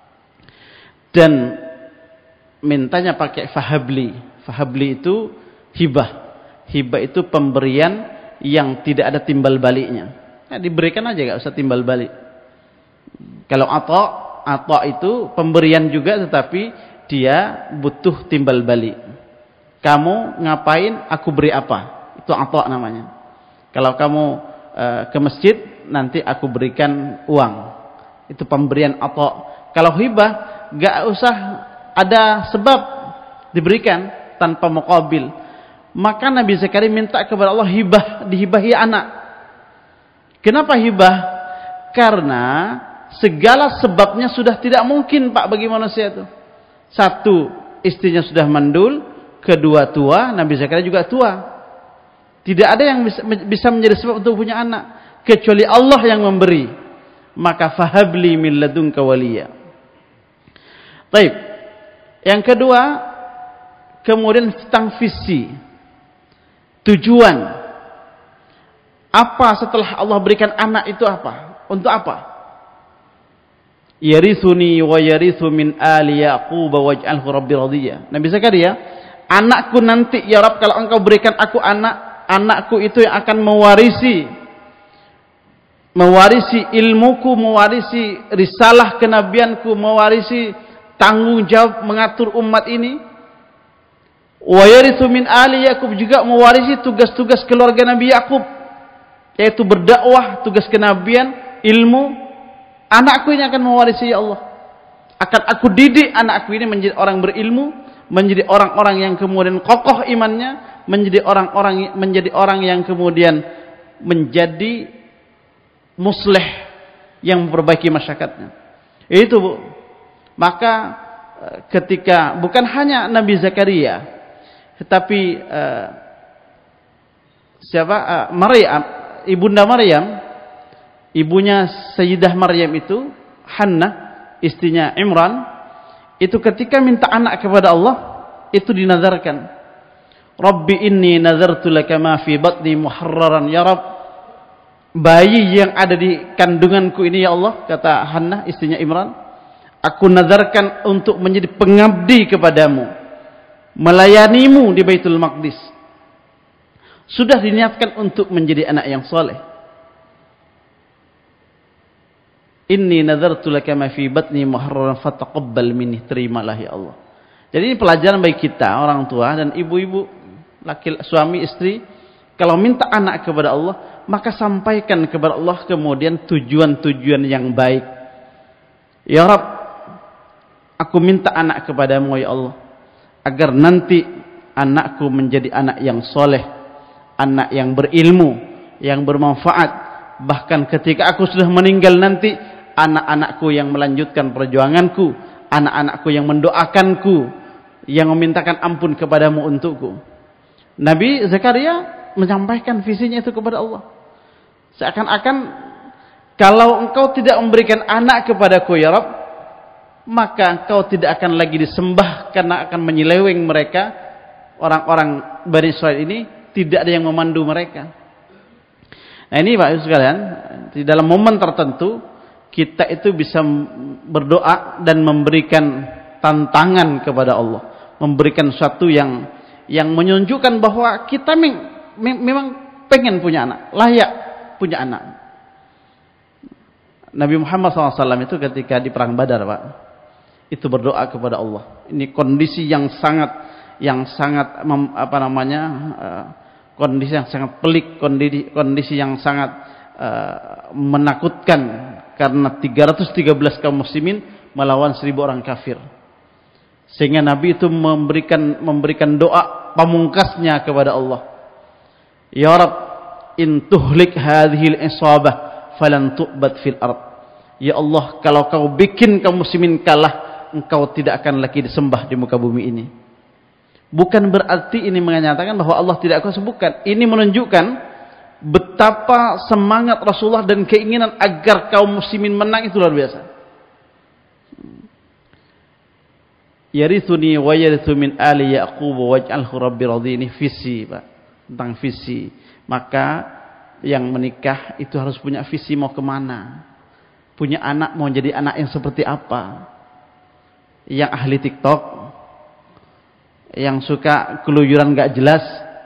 Dan mintanya pakai fahabli. Fahabli itu hibah. Hibah itu pemberian yang tidak ada timbal baliknya. Nah, diberikan aja, gak usah timbal balik. Kalau ata itu pemberian juga, tetapi dia butuh timbal balik. Kamu ngapain, aku beri apa? Itu ata namanya. Kalau kamu ke masjid, nanti aku berikan uang. Itu pemberian ata. Kalau hibah, gak usah ada sebab diberikan tanpa muqabil. Maka Nabi Zakaria minta kepada Allah hibah, dihibahi anak. Kenapa hibah? Karena segala sebabnya sudah tidak mungkin Pak bagi manusia itu. Satu, istrinya sudah mandul. Kedua, tua. Nabi Zakaria juga tua. Tidak ada yang bisa menjadi sebab untuk punya anak kecuali Allah yang memberi. Maka fahabli min ladunka waliya. Baik. Yang kedua, kemudian tentang visi, tujuan. Apa setelah Allah berikan anak itu apa? Untuk apa? Yarithuni wa yarithu min ali Yaqub waj'alhu rabbi radiyya. Nabi Zakaria, anakku nanti ya Rabb, kalau engkau berikan aku anak, anakku itu yang akan mewarisi ilmuku, mewarisi risalah kenabianku, mewarisi tanggung jawab mengatur umat ini. Wa yarithu min ali Yaqub, juga mewarisi tugas-tugas keluarga Nabi Yaqub, yaitu berdakwah, tugas kenabian, ilmu. Anakku ini akan mewarisi, ya Allah. Akan aku didik anakku ini menjadi orang berilmu, menjadi orang-orang yang kemudian kokoh imannya, menjadi orang yang kemudian menjadi muslih yang memperbaiki masyarakatnya. Itu Bu. Maka ketika bukan hanya Nabi Zakaria, tetapi Maryam, ibunda Maryam, ibunya Sayyidah Maryam itu, Hannah, istrinya Imran, itu ketika minta anak kepada Allah, itu dinazarkan. Rabbi inni nazartu laka ma fi batni muharraran, ya Rabb, bayi yang ada di kandunganku ini ya Allah, kata Hannah, istrinya Imran, aku nazarkan untuk menjadi pengabdi kepadamu, melayanimu di Baitul Maqdis. Sudah diniatkan untuk menjadi anak yang soleh. Inni nazartu laka ma fi batni muharraran fataqabbal minni, terimalah ya Allah. Jadi ini pelajaran bagi kita orang tua dan ibu-ibu, suami istri, kalau minta anak kepada Allah, maka sampaikan kepada Allah kemudian tujuan-tujuan yang baik. Ya Rabb, aku minta anak kepadamu ya Allah, agar nanti anakku menjadi anak yang soleh, anak yang berilmu, yang bermanfaat. Bahkan ketika aku sudah meninggal nanti, anak-anakku yang melanjutkan perjuanganku, anak-anakku yang mendoakanku, yang memintakan ampun kepadamu untukku. Nabi Zakaria menyampaikan visinya itu kepada Allah. Seakan-akan kalau engkau tidak memberikan anak kepadaku ya Rabb, maka engkau tidak akan lagi disembah, karena akan menyeleweng mereka. Orang-orang Bani Israil ini tidak ada yang memandu mereka. Nah ini Pak Ibu sekalian, di dalam momen tertentu kita itu bisa berdoa dan memberikan tantangan kepada Allah, memberikan sesuatu yang menunjukkan bahwa kita memang pengen punya anak, layak punya anak. Nabi Muhammad SAW itu ketika di perang Badar, Pak, itu berdoa kepada Allah. Ini kondisi yang sangat kondisi yang sangat pelik, kondisi yang sangat menakutkan karena 313 kaum muslimin melawan 1000 orang kafir. Sehingga Nabi itu memberikan doa pamungkasnya kepada Allah. Ya Rabb, in tuhlik hadhil isabah falan tu'bad fil ard. Ya Allah, kalau kau bikin kaum muslimin kalah, engkau tidak akan lagi disembah di muka bumi ini. Bukan berarti ini menyatakan bahwa Allah tidak akan sembuhkan. Ini menunjukkan betapa semangat Rasulullah dan keinginan agar kaum muslimin menang itu luar biasa. Yarithuni wa yarithu min ali Yaqub waj'alhu rabbi radini, visi, Pak, tentang visi. Maka yang menikah itu harus punya visi mau kemana, punya anak mau jadi anak yang seperti apa, yang ahli TikTok, yang suka keluyuran gak jelas,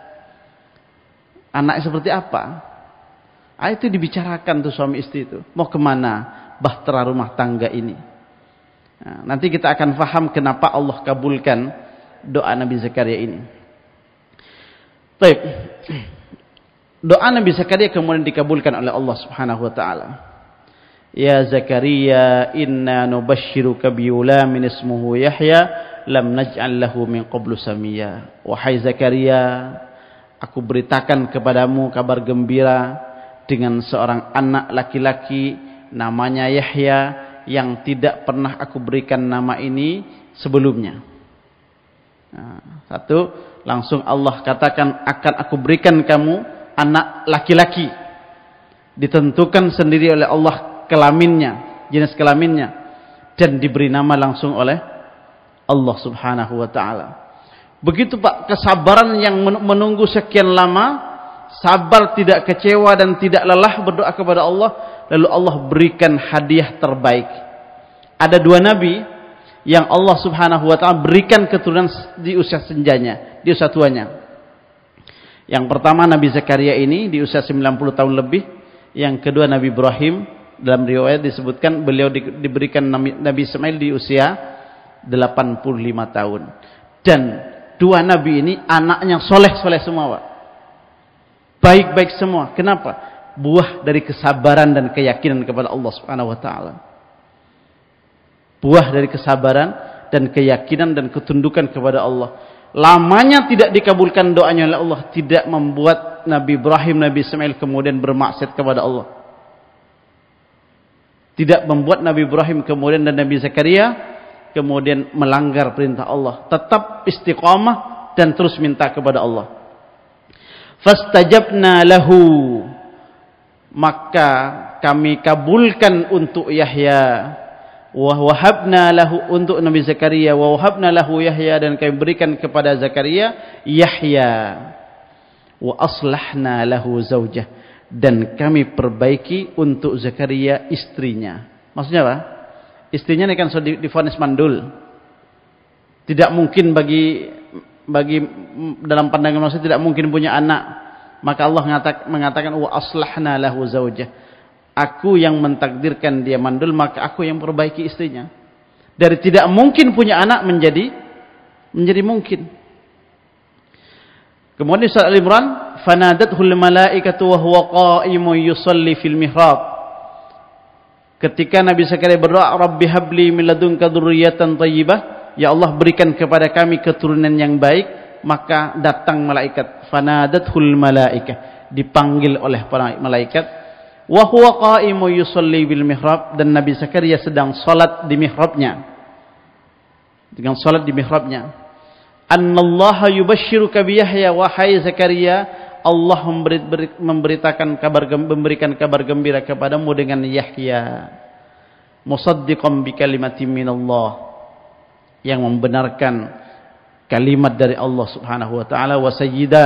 anak seperti apa. Itu dibicarakan tuh suami istri itu, mau kemana bahtera rumah tangga ini. Nah, nanti kita akan faham kenapa Allah kabulkan doa Nabi Zakaria ini. Baik. Doa Nabi Zakaria kemudian dikabulkan oleh Allah Subhanahu wa taala. Ya Zakaria, inna nubashshiruka biulamin ismuhu Yahya lam naj'al lahu min qablu samia. Wahai Zakaria, aku beritakan kepadamu kabar gembira dengan seorang anak laki-laki namanya Yahya yang tidak pernah aku berikan nama ini sebelumnya. Nah, satu, langsung Allah katakan akan aku berikan kamu anak laki-laki. Ditentukan sendiri oleh Allah kelaminnya, jenis kelaminnya, dan diberi nama langsung oleh Allah Subhanahu wa taala. Begitu Pak, kesabaran yang menunggu sekian lama, sabar, tidak kecewa dan tidak lelah berdoa kepada Allah, lalu Allah berikan hadiah terbaik. Ada 2 nabi yang Allah Subhanahu wa taala berikan keturunan di usia senjanya, di usia tuanya. Yang pertama Nabi Zakaria ini di usia 90 tahun lebih, yang kedua Nabi Ibrahim, dalam riwayat disebutkan beliau diberikan Nabi Ismail di usia 85 tahun. Dan 2 nabi ini anaknya soleh-soleh semua, Pak. Baik-baik semua. Kenapa? Buah dari kesabaran dan keyakinan kepada Allah Subhanahu wa taala. Buah dari kesabaran dan keyakinan dan ketundukan kepada Allah. Lamanya tidak dikabulkan doanya oleh Allah tidak membuat Nabi Ibrahim, Nabi Ismail kemudian bermaksiat kepada Allah. Tidak membuat Nabi Ibrahim kemudian dan Nabi Zakaria kemudian melanggar perintah Allah. Tetap istiqamah dan terus minta kepada Allah. Fastajabna lahu, maka kami kabulkan untuk Yahya, wa wahabna lahu, untuk Nabi Zakaria, wa wahabna lahu Yahya, dan kami berikan kepada Zakaria Yahya, wa aslahna lahu zaujah, dan kami perbaiki untuk Zakaria istrinya. Maksudnya apa? Istrinya ini kan sudah divonis mandul. Tidak mungkin bagi dalam pandangan manusia tidak mungkin punya anak. Maka Allah mengatakan wa aslahna lahu zaujah. Aku yang mentakdirkan dia mandul, maka aku yang perbaiki istrinya. Dari tidak mungkin punya anak menjadi mungkin. Kemudian surat Al-Imran, fanadathul malaikatu wa huwa qa'imun yusalli fil mihrab. Ketika Nabi Zakaria berdoa, Rabbi habli min ladunka dzurriyyatan thayyibah, ya Allah berikan kepada kami keturunan yang baik. Maka datang malaikat, fanadathul malaikah, dipanggil oleh para malaikat, wa huwa qa'imun yusalli bil mihrab, dan Nabi Zakaria sedang salat di mihrabnya. Dengan salat di mihrabnya. Annallaha yubashshiruka bi Yahya, wahai Zakaria, Allah memberikan kabar gembira kepadamu dengan Yahya, musaddiqan bi kalimatin minallah, yang membenarkan kalimat dari Allah Subhanahu wa taala, wa sayyida,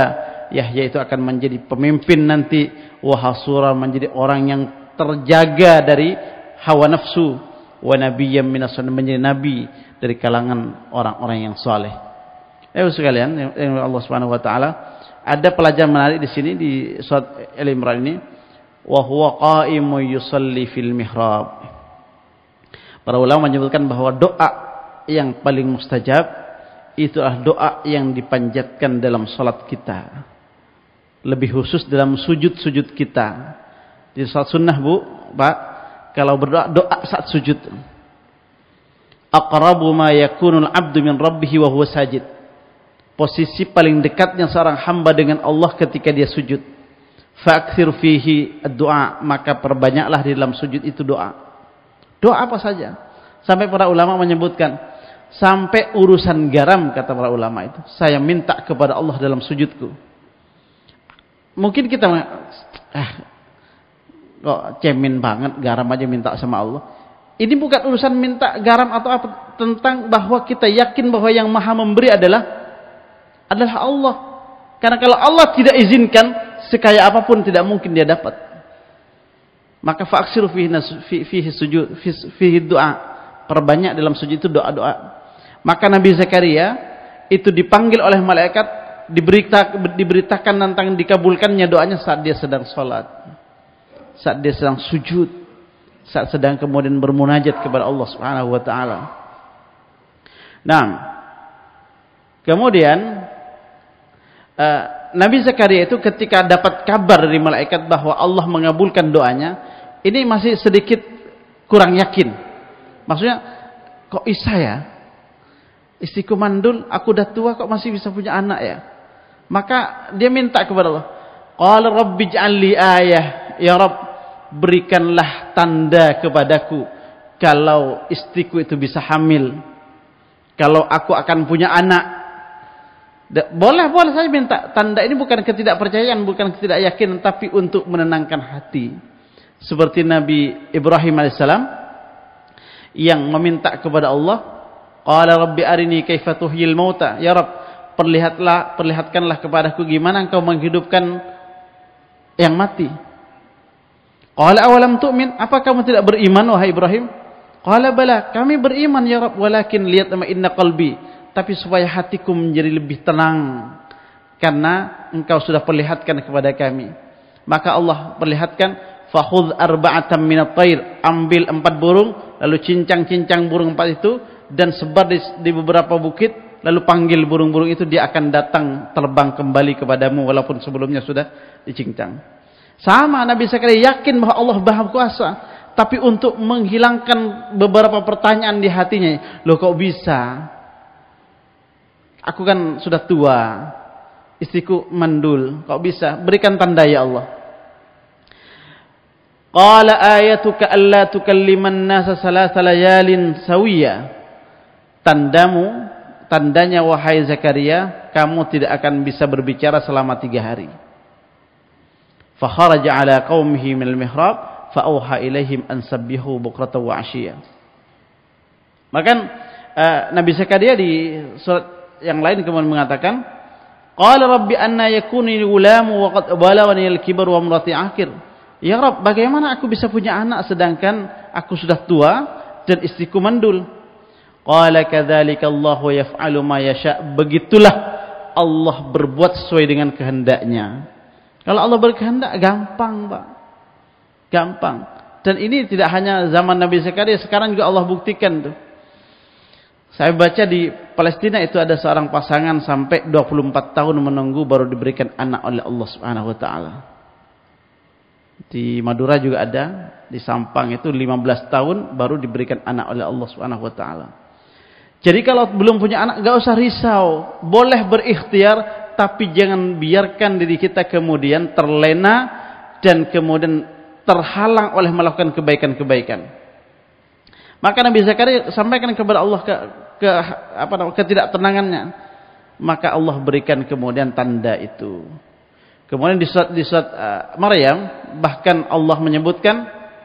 Yahya itu akan menjadi pemimpin nanti, wa hasura, menjadi orang yang terjaga dari hawa nafsu, wa nabiyyan minas shalihin, menjadi nabi dari kalangan orang-orang yang saleh. Sekalian yang Allah Subhanahu wa taala, ada pelajaran menarik di sini di surat Al-Imran ini, wa huwa qa'imun yusalli fil mihrab. Para ulama menyebutkan bahwa doa yang paling mustajab itu adalah doa yang dipanjatkan dalam salat kita. Lebih khusus dalam sujud-sujud kita. Di salat sunnah, Bu, Pak, kalau berdoa, doa saat sujud. Aqrabu ma yakunul 'abdu min rabbih wa huwa sajid. Posisi paling dekatnya seorang hamba dengan Allah ketika dia sujud. Fa'akthir fihi ad-du'a, maka perbanyaklah di dalam sujud itu doa. Doa apa saja. Sampai para ulama menyebutkan, sampai urusan garam, kata para ulama itu, saya minta kepada Allah dalam sujudku. Mungkin kita kok cemen banget, garam aja minta sama Allah. Ini bukan urusan minta garam atau apa, tentang bahwa kita yakin bahwa yang maha memberi adalah Allah. Karena kalau Allah tidak izinkan, sekaya apapun tidak mungkin dia dapat. Maka fa'aksiru fihi sujud, fihi doa. Perbanyak dalam sujud itu doa-doa. Maka Nabi Zakaria itu dipanggil oleh malaikat, diberitakan tentang dikabulkannya doanya saat dia sedang sholat, saat dia sedang sujud, saat sedang kemudian bermunajat kepada Allah Subhanahu wa taala. Nah, kemudian Nabi Zakaria itu ketika dapat kabar dari malaikat bahwa Allah mengabulkan doanya, ini masih sedikit kurang yakin. Maksudnya, kok bisa ya? Istriku mandul, aku udah tua kok masih bisa punya anak ya? Maka dia minta kepada Allah. Qala rabbi ij'alli ayah, ya Rabb, berikanlah tanda kepadaku kalau istriku itu bisa hamil, kalau aku akan punya anak. Boleh saya minta tanda. Ini bukan ketidakpercayaan, bukan ketidakyakinan, tapi untuk menenangkan hati. Seperti Nabi Ibrahim alaihissalam yang meminta kepada Allah, qala rabbi arini kaifa tuhyil mauta, ya Rabb, perlihatkanlah kepadaku gimana engkau menghidupkan yang mati. Qala awalam tu'min, apa kamu tidak beriman wahai Ibrahim? Qala bala, kami beriman ya Rabb, walakin liyatma'inna qalbi, tapi supaya hatiku menjadi lebih tenang karena engkau sudah perlihatkan kepada kami. Maka Allah perlihatkan, fakhudh arba'atan minat thair, ambil 4 burung, lalu cincang-cincang burung 4 itu dan sebar di beberapa bukit, lalu panggil burung-burung itu, dia akan datang terbang kembali kepadamu walaupun sebelumnya sudah dicincang. Sama Nabi Zakaria yakin bahwa Allah Maha Kuasa, tapi untuk menghilangkan beberapa pertanyaan di hatinya, loh kok bisa? Aku kan sudah tua, istriku mandul, kok bisa? Berikan tanda ya Allah. Qala ayatuka alla tukalliman nasa salasa layalin sawiya. Tandanya wahai Zakaria, kamu tidak akan bisa berbicara selama 3 hari. Fa kharaja ala qaumihi minal mihrab fa auha ilaihim an sabbihu bukratan wa 'ashiyya. Maka Nabi Zakaria di surat yang lain kemudian mengatakan, qala rabbi anna yakuni ghulamu wa qad balagani al-kibar wa imrati aqir. Ya Rabb, bagaimana aku bisa punya anak sedangkan aku sudah tua dan istriku mandul? Qala kadzalika Allahu yaf'alu ma yasha. Begitulah Allah berbuat sesuai dengan kehendaknya. Kalau Allah berkehendak gampang, Pak. Gampang. Dan ini tidak hanya zaman Nabi Zakaria, sekarang juga Allah buktikan tuh. Saya baca di Palestina itu ada seorang pasangan sampai 24 tahun menunggu baru diberikan anak oleh Allah Subhanahu wa taala. Di Madura juga ada, di Sampang itu 15 tahun baru diberikan anak oleh Allah Subhanahu wa taala. Jadi kalau belum punya anak enggak usah risau, boleh berikhtiar, tapi jangan biarkan diri kita kemudian terlena dan kemudian terhalang oleh melakukan kebaikan-kebaikan. Maka Nabi Zakaria sampaikan kepada Allah ketidaktenangannya. Maka Allah berikan kemudian tanda itu. Kemudian di surat Maryam bahkan Allah menyebutkan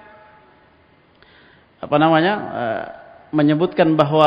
menyebutkan bahwa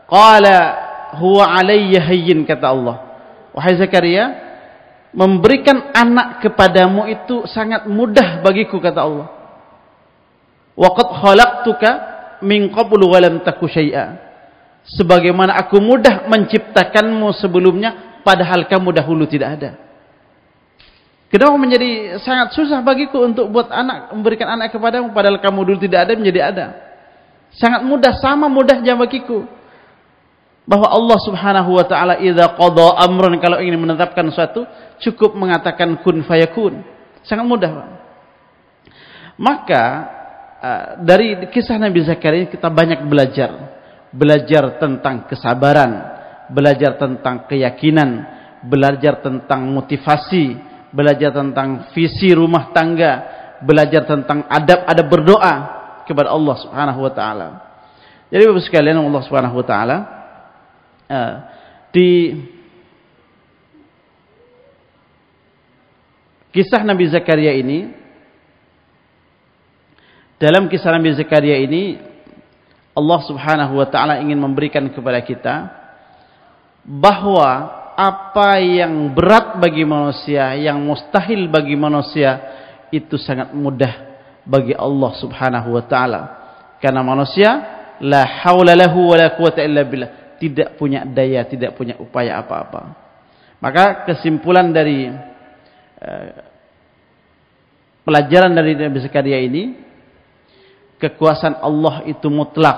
Qala huwa alayya hayyin, kata Allah. Wahai Zakaria, memberikan anak kepadamu itu sangat mudah bagiku, kata Allah. Wa qad khalaqtuka min qablu wa lam taku syai'a. Sebagaimana aku mudah menciptakanmu sebelumnya, padahal kamu dahulu tidak ada. Kenapa menjadi sangat susah bagiku untuk buat anak, memberikan anak kepadamu, padahal kamu dulu tidak ada menjadi ada? Sangat mudah, sama mudahnya bagiku. Bahwa Allah Subhanahu wa taala idza qada amran, kalau ingin menetapkan sesuatu cukup mengatakan kun fayakun. Sangat mudah, Pak. Maka dari kisah Nabi Zakaria kita banyak belajar tentang kesabaran, belajar tentang keyakinan, belajar tentang motivasi, belajar tentang visi rumah tangga, belajar tentang adab-adab berdoa kepada Allah Subhanahu wa taala. Jadi Bapak sekalian, Allah Subhanahu wa taala di kisah Nabi Zakaria ini, dalam kisah Nabi Zakaria ini Allah Subhanahu wa taala ingin memberikan kepada kita bahwa apa yang berat bagi manusia, yang mustahil bagi manusia, itu sangat mudah bagi Allah Subhanahu wa taala. Karena manusia la haula lahu wa la quwata illa billah, tidak punya daya, tidak punya upaya apa-apa. Maka kesimpulan dari pelajaran dari Nabi Zakaria ini, kekuasaan Allah itu mutlak.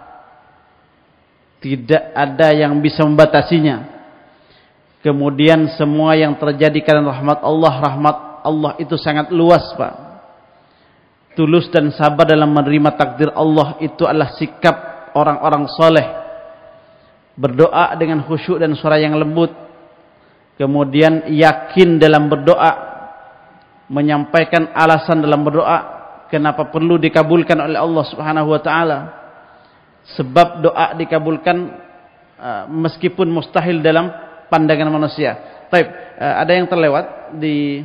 Tidak ada yang bisa membatasinya. Kemudian semua yang terjadi karena rahmat Allah itu sangat luas, Pak. Tulus dan sabar dalam menerima takdir Allah itu adalah sikap orang-orang soleh. Berdoa dengan khusyuk dan suara yang lembut. Kemudian yakin dalam berdoa, menyampaikan alasan dalam berdoa kenapa perlu dikabulkan oleh Allah Subhanahu wa taala. Sebab doa dikabulkan meskipun mustahil dalam pandangan manusia. Baik, ada yang terlewat di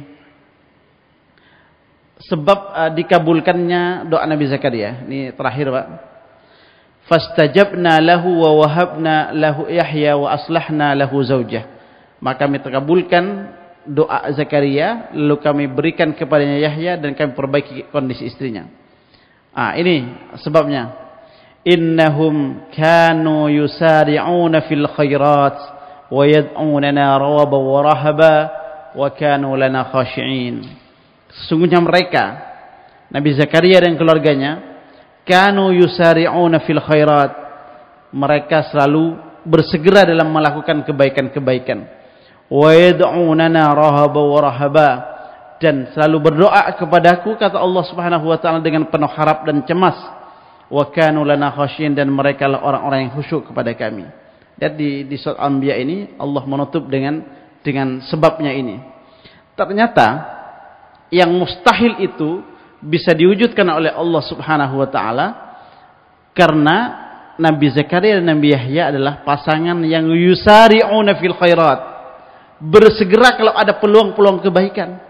sebab dikabulkannya doa Nabi Zakaria. Ini terakhir, Pak. Fastajabna lahu wa wahabna lahu Yahya wa aslahna lahu zaujah. Maka kami terkabulkan doa Zakaria, lalu kami berikan kepadanya Yahya dan kami perbaiki kondisi istrinya. Ini sebabnya. Innahum kanu yusari'una fil khairat wa yad'unana rawaba wa rahaba wa kanu lana khashi'in. Sesungguhnya mereka, Nabi Zakaria dan keluarganya, kanu yusari'una fil khairat, mereka selalu bersegera dalam melakukan kebaikan-kebaikan. Wa yad'unana rahaba wa rahaba, dan selalu berdoa kepadaku, kata Allah Subhanahu wa taala, dengan penuh harap dan cemas. Wa kanu lana khasyin, dan mereka lah orang-orang yang khusyuk kepada kami. Dan di surat Al-Anbiya ini Allah menutup dengan sebabnya ini. Ternyata yang mustahil itu bisa diwujudkan oleh Allah Subhanahu wa taala karena Nabi Zakaria dan Nabi Yahya adalah pasangan yang yusari'una fil khairat, bersegera kalau ada peluang-peluang kebaikan.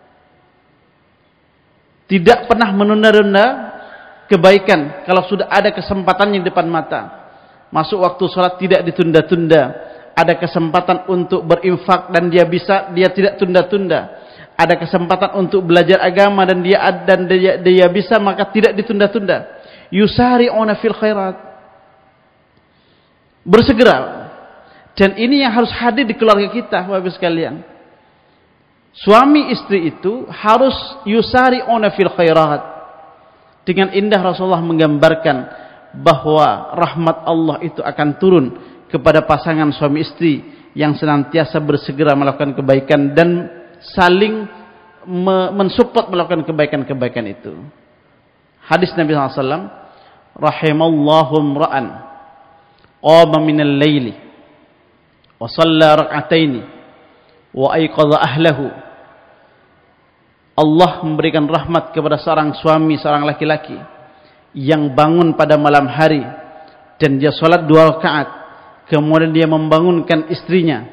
Tidak pernah menunda-nunda kebaikan kalau sudah ada kesempatan yang depan mata. Masuk waktu sholat tidak ditunda-tunda. Ada kesempatan untuk berinfak dan dia tidak tunda-tunda. Ada kesempatan untuk belajar agama dan dia bisa, maka tidak ditunda-tunda. Yusari'una fil khairat, bersegera. Dan ini yang harus hadir di keluarga kita, Bapak sekalian. Suami istri itu harus yusari'una fil khairat. Dengan indah Rasulullah menggambarkan bahwa rahmat Allah itu akan turun kepada pasangan suami istri yang senantiasa bersegera melakukan kebaikan dan saling mensupport melakukan kebaikan-kebaikan itu. Hadis Nabi SAW, rahimallahu imra'an qama minal laili wa shalla rak'ataini wa ayqadha ahlahu. Allah memberikan rahmat kepada seorang suami, seorang laki-laki yang bangun pada malam hari dan dia salat 2 rakaat, kemudian dia membangunkan istrinya.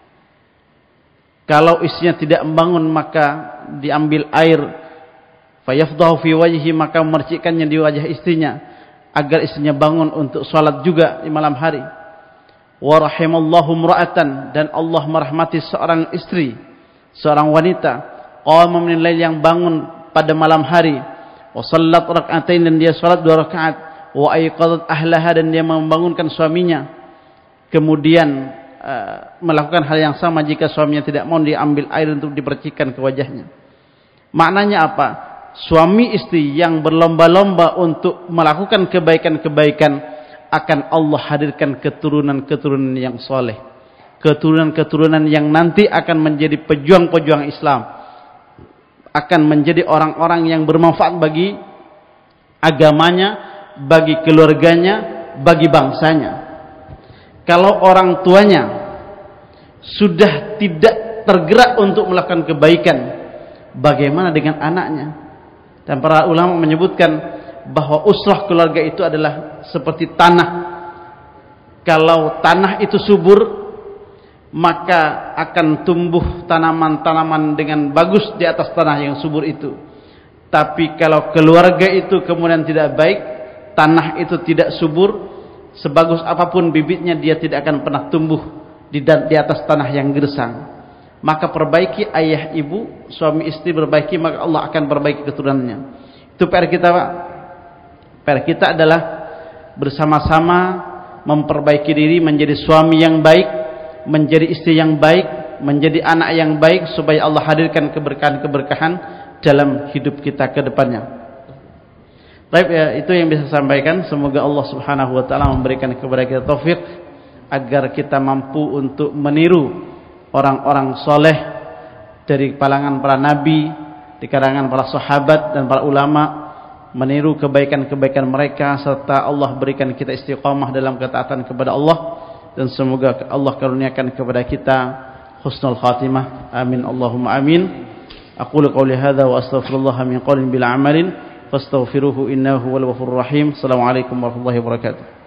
Kalau istrinya tidak membangun, maka diambil air, fayafdahu fi wajhi, maka memercikkannya di wajah istrinya agar istrinya bangun untuk salat juga di malam hari. Wa rahimallahu imra'atan, dan Allah merahmati seorang istri, seorang wanita, qama minal lail, yang bangun pada malam hari, wa sallat rak'atain, dan dia salat 2 rakaat, wa aiqadat ahlaha, dan dia membangunkan suaminya, kemudian melakukan hal yang sama jika suaminya tidak mau, diambil air untuk dipercikan ke wajahnya. Maknanya apa? Suami istri yang berlomba-lomba untuk melakukan kebaikan-kebaikan, akan Allah hadirkan keturunan-keturunan yang soleh, keturunan-keturunan yang nanti akan menjadi pejuang-pejuang Islam, akan menjadi orang-orang yang bermanfaat bagi agamanya, bagi keluarganya, bagi bangsanya. Kalau orang tuanya sudah tidak tergerak untuk melakukan kebaikan, bagaimana dengan anaknya? Dan para ulama menyebutkan bahwa usrah keluarga itu adalah seperti tanah. Kalau tanah itu subur, maka akan tumbuh tanaman-tanaman dengan bagus di atas tanah yang subur itu. Tapi kalau keluarga itu kemudian tidak baik, tanah itu tidak subur, sebagus apapun bibitnya, dia tidak akan pernah tumbuh di atas tanah yang gersang. Maka perbaiki ayah ibu, suami istri berbaiki, maka Allah akan perbaiki keturunannya. Itu PR kita, Pak. PR kita adalah bersama-sama memperbaiki diri, menjadi suami yang baik, menjadi istri yang baik, menjadi anak yang baik, supaya Allah hadirkan keberkahan-keberkahan dalam hidup kita ke depannya. Baik, ya, itu yang bisa saya sampaikan. Semoga Allah Subhanahu wa taala memberikan kepada kita taufik agar kita mampu untuk meniru orang-orang soleh dari kalangan para nabi, di kalangan para sahabat dan para ulama, meniru kebaikan-kebaikan mereka, serta Allah berikan kita istiqamah dalam ketaatan kepada Allah, dan semoga Allah karuniakan kepada kita husnul khatimah. Amin Allahumma amin. Aqulu qawli hadza wa astaghfirullah min qawlin bila amalin fastaghfiruhu innahu huwal ghafurur rahim. Assalamualaikum warahmatullahi wabarakatuh.